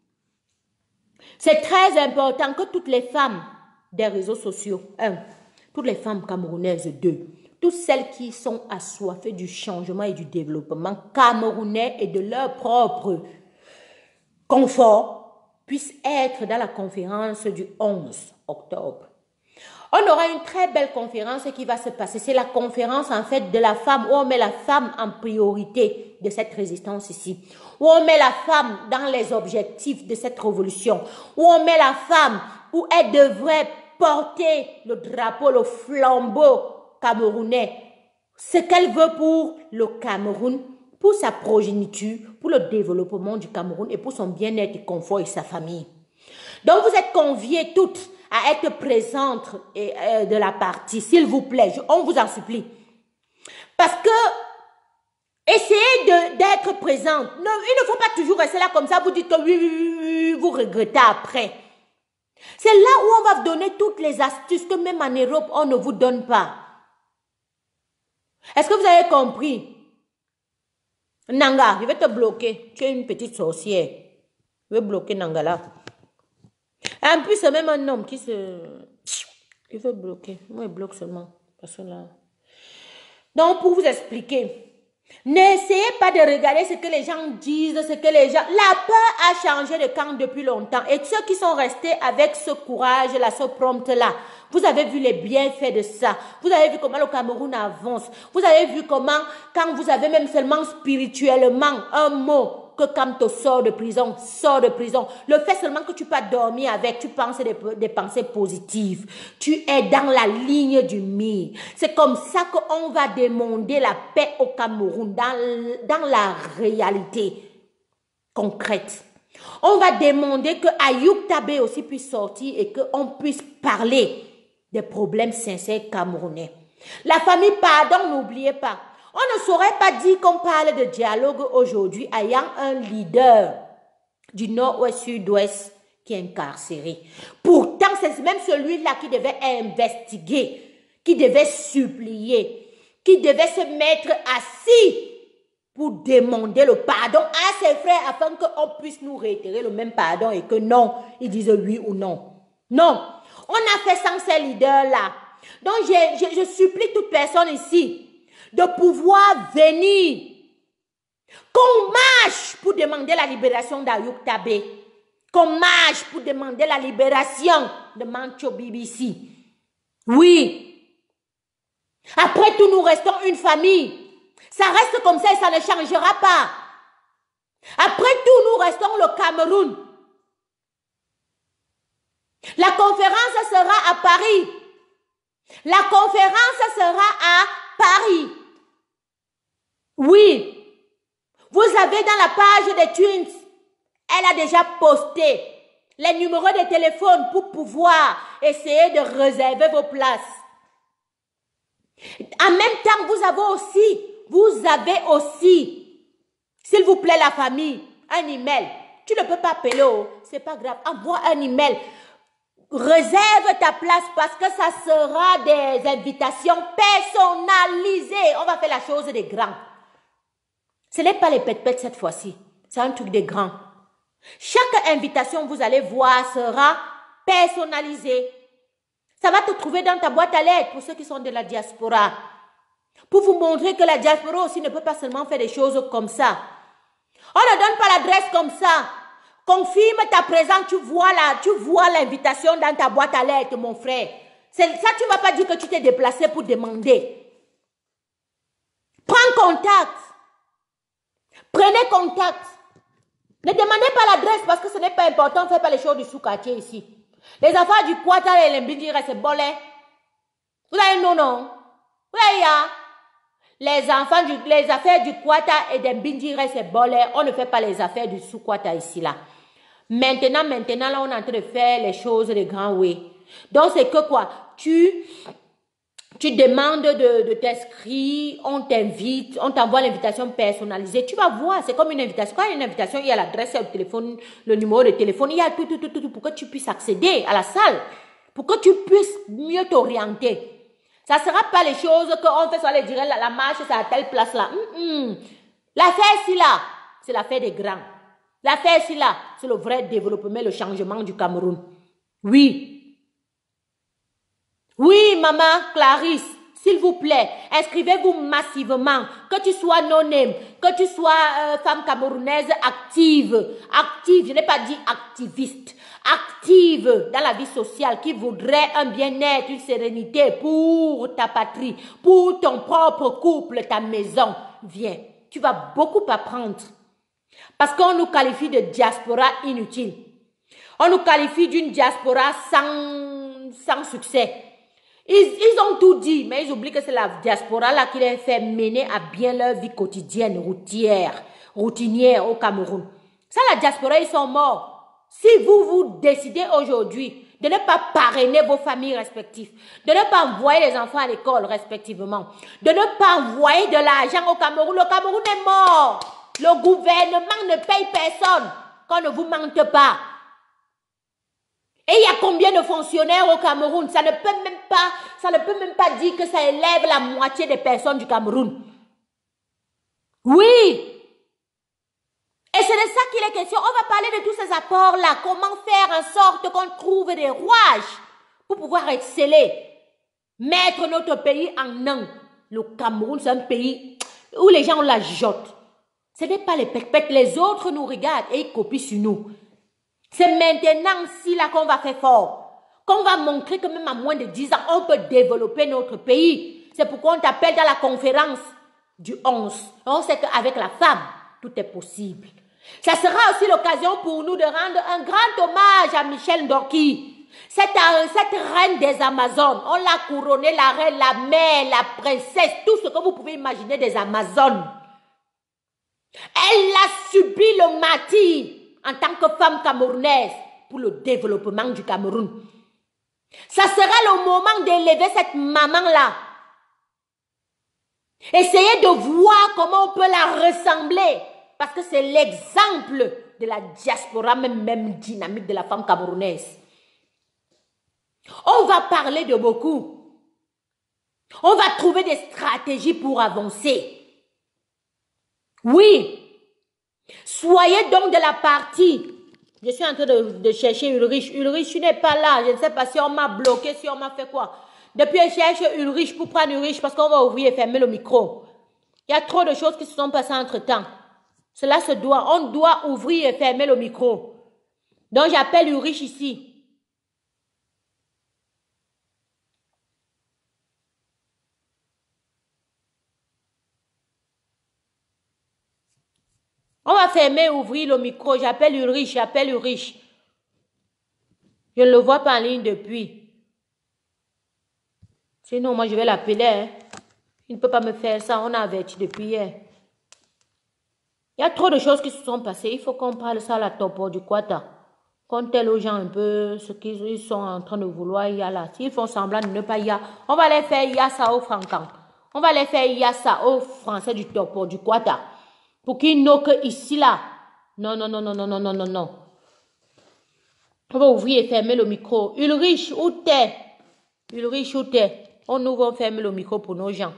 c'est très important que toutes les femmes des réseaux sociaux, toutes les femmes camerounaises, toutes celles qui sont assoiffées du changement et du développement camerounais et de leur propre confort, puissent être dans la conférence du 11 octobre. On aura une très belle conférence qui va se passer. C'est la conférence en fait de la femme, où on met la femme en priorité de cette résistance ici. Où on met la femme dans les objectifs de cette révolution. Où on met la femme où elle devrait porter le drapeau, le flambeau camerounais. Ce qu'elle veut pour le Cameroun, pour sa progéniture, pour le développement du Cameroun et pour son bien-être et confort et sa famille. Donc vous êtes conviés toutes à être présentes de la partie, s'il vous plaît, on vous en supplie. Parce que essayez d'être présente. Non, il ne faut pas toujours rester là comme ça, vous dites que oui, vous regrettez après. C'est là où on va vous donner toutes les astuces que même en Europe, on ne vous donne pas. Est-ce que vous avez compris? Nanga, je vais te bloquer. Tu es une petite sorcière. Je vais bloquer Nanga là. En plus, c'est même un homme qui veut bloquer. Moi, il bloque seulement. Parce que là. Donc, pour vous expliquer, n'essayez pas de regarder ce que les gens disent, ce que les gens... La peur a changé de camp depuis longtemps. Et ceux qui sont restés avec ce courage-là, ce prompt-là, vous avez vu les bienfaits de ça. Vous avez vu comment le Cameroun avance. Vous avez vu comment, quand vous avez même seulement spirituellement un mot, que Kamto sort de prison, le fait seulement que tu peux dormir avec, tu penses des pensées positives. Tu es dans la ligne du mire. C'est comme ça qu'on va demander la paix au Cameroun, dans la réalité concrète. On va demander que Ayoub Tabé aussi puisse sortir et qu'on puisse parler des problèmes sincères camerounais. La famille, pardon, n'oubliez pas. On ne saurait pas dire qu'on parle de dialogue aujourd'hui ayant un leader du nord-ouest, sud-ouest qui est incarcéré. Pourtant, c'est même celui-là qui devait investiguer, qui devait supplier, qui devait se mettre assis pour demander le pardon à ses frères afin qu'on puisse nous réitérer le même pardon et que non, ils disent oui ou non. Non, on a fait sans ces leaders-là. Donc, je supplie toute personne ici de pouvoir venir, qu'on marche pour demander la libération d'Ayoub Tabé, qu'on marche pour demander la libération de Mancho BBC. Oui. Après tout, nous restons une famille. Ça reste comme ça et ça ne changera pas. Après tout, nous restons le Cameroun. La conférence sera à Paris. La conférence sera à Paris. Oui. Vous avez dans la page des Twins, elle a déjà posté les numéros de téléphone pour pouvoir essayer de réserver vos places. En même temps, vous avez aussi, s'il vous plaît la famille, un email. Tu ne peux pas appeler, oh, c'est pas grave, envoie un email. Réserve ta place parce que ça sera des invitations personnalisées. On va faire la chose des grands. Ce n'est pas les pète-pète cette fois-ci. C'est un truc des grands. Chaque invitation, vous allez voir, sera personnalisée. Ça va te trouver dans ta boîte à lettres pour ceux qui sont de la diaspora. Pour vous montrer que la diaspora aussi ne peut pas seulement faire des choses comme ça. On ne donne pas l'adresse comme ça. Confirme ta présence, tu vois l'invitation dans ta boîte à lettres, mon frère. Ça, tu ne vas pas dire que tu t'es déplacé pour demander. Prends contact. Prenez contact. Ne demandez pas l'adresse parce que ce n'est pas important. On ne fait pas les choses du sous-quartier ici. Les affaires du Kwata et les Mbindira, c'est bolé. Vous avez non. Vous avez les affaires du Kwata et des Mbindira, c'est bolé. On ne fait pas les affaires du sous-Kwata ici, là. Maintenant, là, on est en train de faire les choses de grand oui. Donc, c'est que quoi? Tu demandes de t'inscrire, on t'invite, on t'envoie l'invitation personnalisée. Tu vas voir, c'est comme une invitation. Quand il y a une invitation, il y a l'adresse, le téléphone, le numéro de téléphone, il y a tout pour que tu puisses accéder à la salle, pour que tu puisses mieux t'orienter. Ça ne sera pas les choses qu'on fait sur les directs, la marche, c'est à telle place là. L'affaire ici là, c'est l'affaire des grands. L'affaire ici là, c'est le vrai développement, le changement du Cameroun. Oui. Oui, maman Clarisse, s'il vous plaît, inscrivez-vous massivement. Que tu sois non-name, que tu sois femme camerounaise active, je n'ai pas dit activiste, active dans la vie sociale, qui voudrait un bien-être, une sérénité pour ta patrie, pour ton propre couple, ta maison. Viens, tu vas beaucoup apprendre. Parce qu'on nous qualifie de diaspora inutile. On nous qualifie d'une diaspora sans succès. Ils ont tout dit, mais ils oublient que c'est la diaspora là qui les fait mener à bien leur vie quotidienne, routinière au Cameroun. Ça, la diaspora, ils sont morts. Si vous décidez aujourd'hui de ne pas parrainer vos familles respectives, de ne pas envoyer les enfants à l'école respectivement, de ne pas envoyer de l'argent au Cameroun, le Cameroun est mort. Le gouvernement ne paye personne, qu'on ne vous mente pas. Et il y a combien de fonctionnaires au Cameroun? Ça ne peut même pas dire que ça élève la moitié des personnes du Cameroun. Oui. Et c'est de ça qu'il est question. On va parler de tous ces apports-là. Comment faire en sorte qu'on trouve des rouages pour pouvoir exceller. Mettre notre pays en un. Le Cameroun, c'est un pays où les gens ont la jotte. Ce n'est pas les pète-pète. Les autres nous regardent et ils copient sur nous. C'est maintenant si là qu'on va faire fort, qu'on va montrer que même à moins de 10 ans, on peut développer notre pays. C'est pourquoi on t'appelle dans la conférence du 11. On sait qu'avec la femme, tout est possible. Ça sera aussi l'occasion pour nous de rendre un grand hommage à Michel Ndorki. Cette reine des Amazones, on l'a couronnée, la reine, la mère, la princesse, tout ce que vous pouvez imaginer des Amazones. Elle a subi le martyre en tant que femme camerounaise pour le développement du Cameroun. Ça sera le moment d'élever cette maman-là. Essayez de voir comment on peut la ressembler. Parce que c'est l'exemple de la diaspora, même dynamique de la femme camerounaise. On va parler de beaucoup. On va trouver des stratégies pour avancer. Oui. Soyez donc de la partie. Je suis en train de chercher Ulrich. Ulrich, tu n'es pas là. Je ne sais pas si on m'a bloqué, si on m'a fait quoi. Depuis, je cherche Ulrich pour prendre Ulrich parce qu'on va ouvrir et fermer le micro. Il y a trop de choses qui se sont passées entre-temps. Cela se doit. On doit ouvrir et fermer le micro. Donc, j'appelle Ulrich ici. On va fermer et ouvrir le micro. J'appelle Ulrich, j'appelle Ulrich. Je ne le vois pas en ligne depuis. Sinon, moi, je vais l'appeler. Hein. Il ne peut pas me faire ça. On a averti depuis hier. Il y a trop de choses qui se sont passées. Il faut qu'on parle ça à la Topo du Kwata. Qu'on telle aux gens un peu ce qu'ils sont en train de vouloir y a là. S'ils font semblant de ne pas y a, on va les faire y a ça au Francan. On va les faire y a ça au Français du Topo du Kwata. Pour qu'ils n'ont que ici là. Non, non, non, non, non, non, non, non, non. On va ouvrir et fermer le micro. Ulrich, où t'es? Ulrich, où t'es? On ouvre, on ferme le micro pour nos gens.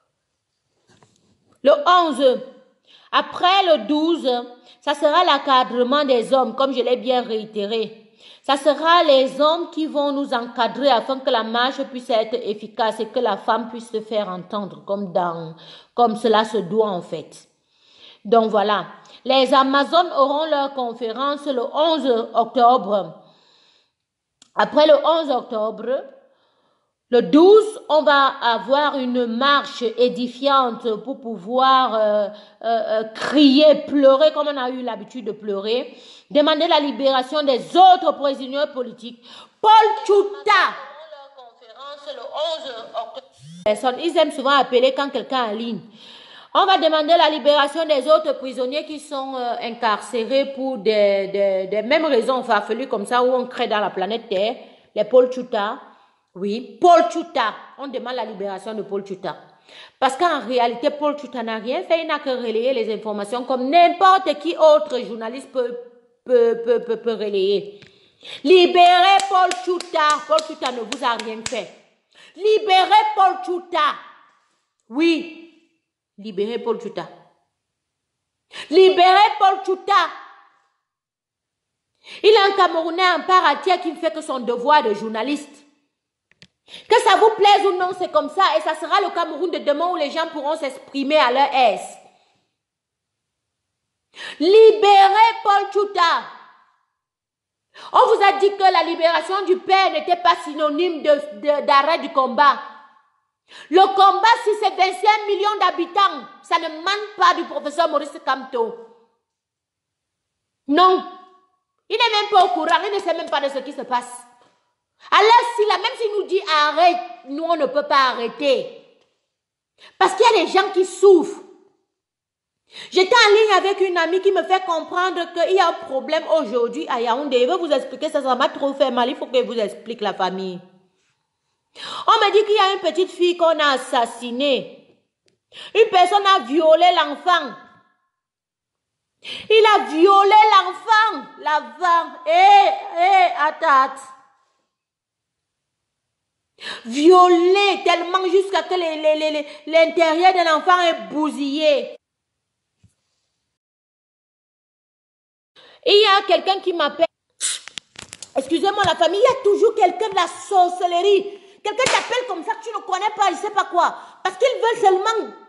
Le 11. Après le 12, ça sera l'encadrement des hommes, comme je l'ai bien réitéré. Ça sera les hommes qui vont nous encadrer afin que la marche puisse être efficace et que la femme puisse se faire entendre comme cela se doit en fait. Donc voilà, les Amazones auront leur conférence le 11 octobre. Après le 11 octobre, le 12, on va avoir une marche édifiante pour pouvoir crier, pleurer comme on a eu l'habitude de pleurer, demander la libération des autres prisonniers politiques. Paul Tchouta. Ils aiment souvent appeler quand quelqu'un est en ligne. On va demander la libération des autres prisonniers qui sont incarcérés pour des mêmes raisons farfelues comme ça où on crée dans la planète Terre. Les Paul Tchouta. Oui, Paul Tchouta. On demande la libération de Paul Tchouta. Parce qu'en réalité, Paul Tchouta n'a rien fait. Il n'a que relayé les informations comme n'importe qui autre journaliste peut relayer. Libérez Paul Tchouta. Paul Tchouta ne vous a rien fait. Libérez Paul Tchouta. Oui. Libérez Paul Tchouta. Libérez Paul Tchouta. Il est un Camerounais en part entière qui ne fait que son devoir de journaliste. Que ça vous plaise ou non, c'est comme ça. Et ça sera le Cameroun de demain où les gens pourront s'exprimer à leur aise. Libérez Paul Tchouta. On vous a dit que la libération du père n'était pas synonyme d'arrêt du combat. Le combat, si c'est 25 millions d'habitants, ça ne manque pas du professeur Maurice Kamto. Non. Il n'est même pas au courant, il ne sait même pas de ce qui se passe. Alors, même s'il nous dit arrête, nous on ne peut pas arrêter. Parce qu'il y a des gens qui souffrent. J'étais en ligne avec une amie qui me fait comprendre qu'il y a un problème aujourd'hui à Yaoundé. Je vais vous expliquer ça, ça m'a trop fait mal. Il faut que je vous explique la famille. On me dit qu'il y a une petite fille qu'on a assassinée. Une personne a violé l'enfant. Il a violé l'enfant. Attends. Violé tellement jusqu'à ce que l'intérieur de l'enfant est bousillé. Et il y a quelqu'un qui m'appelle. Excusez-moi la famille, il y a toujours quelqu'un de la sorcellerie. Quelqu'un t'appelle comme ça que tu ne connais pas, je ne sais pas quoi. Parce qu'ils veulent seulement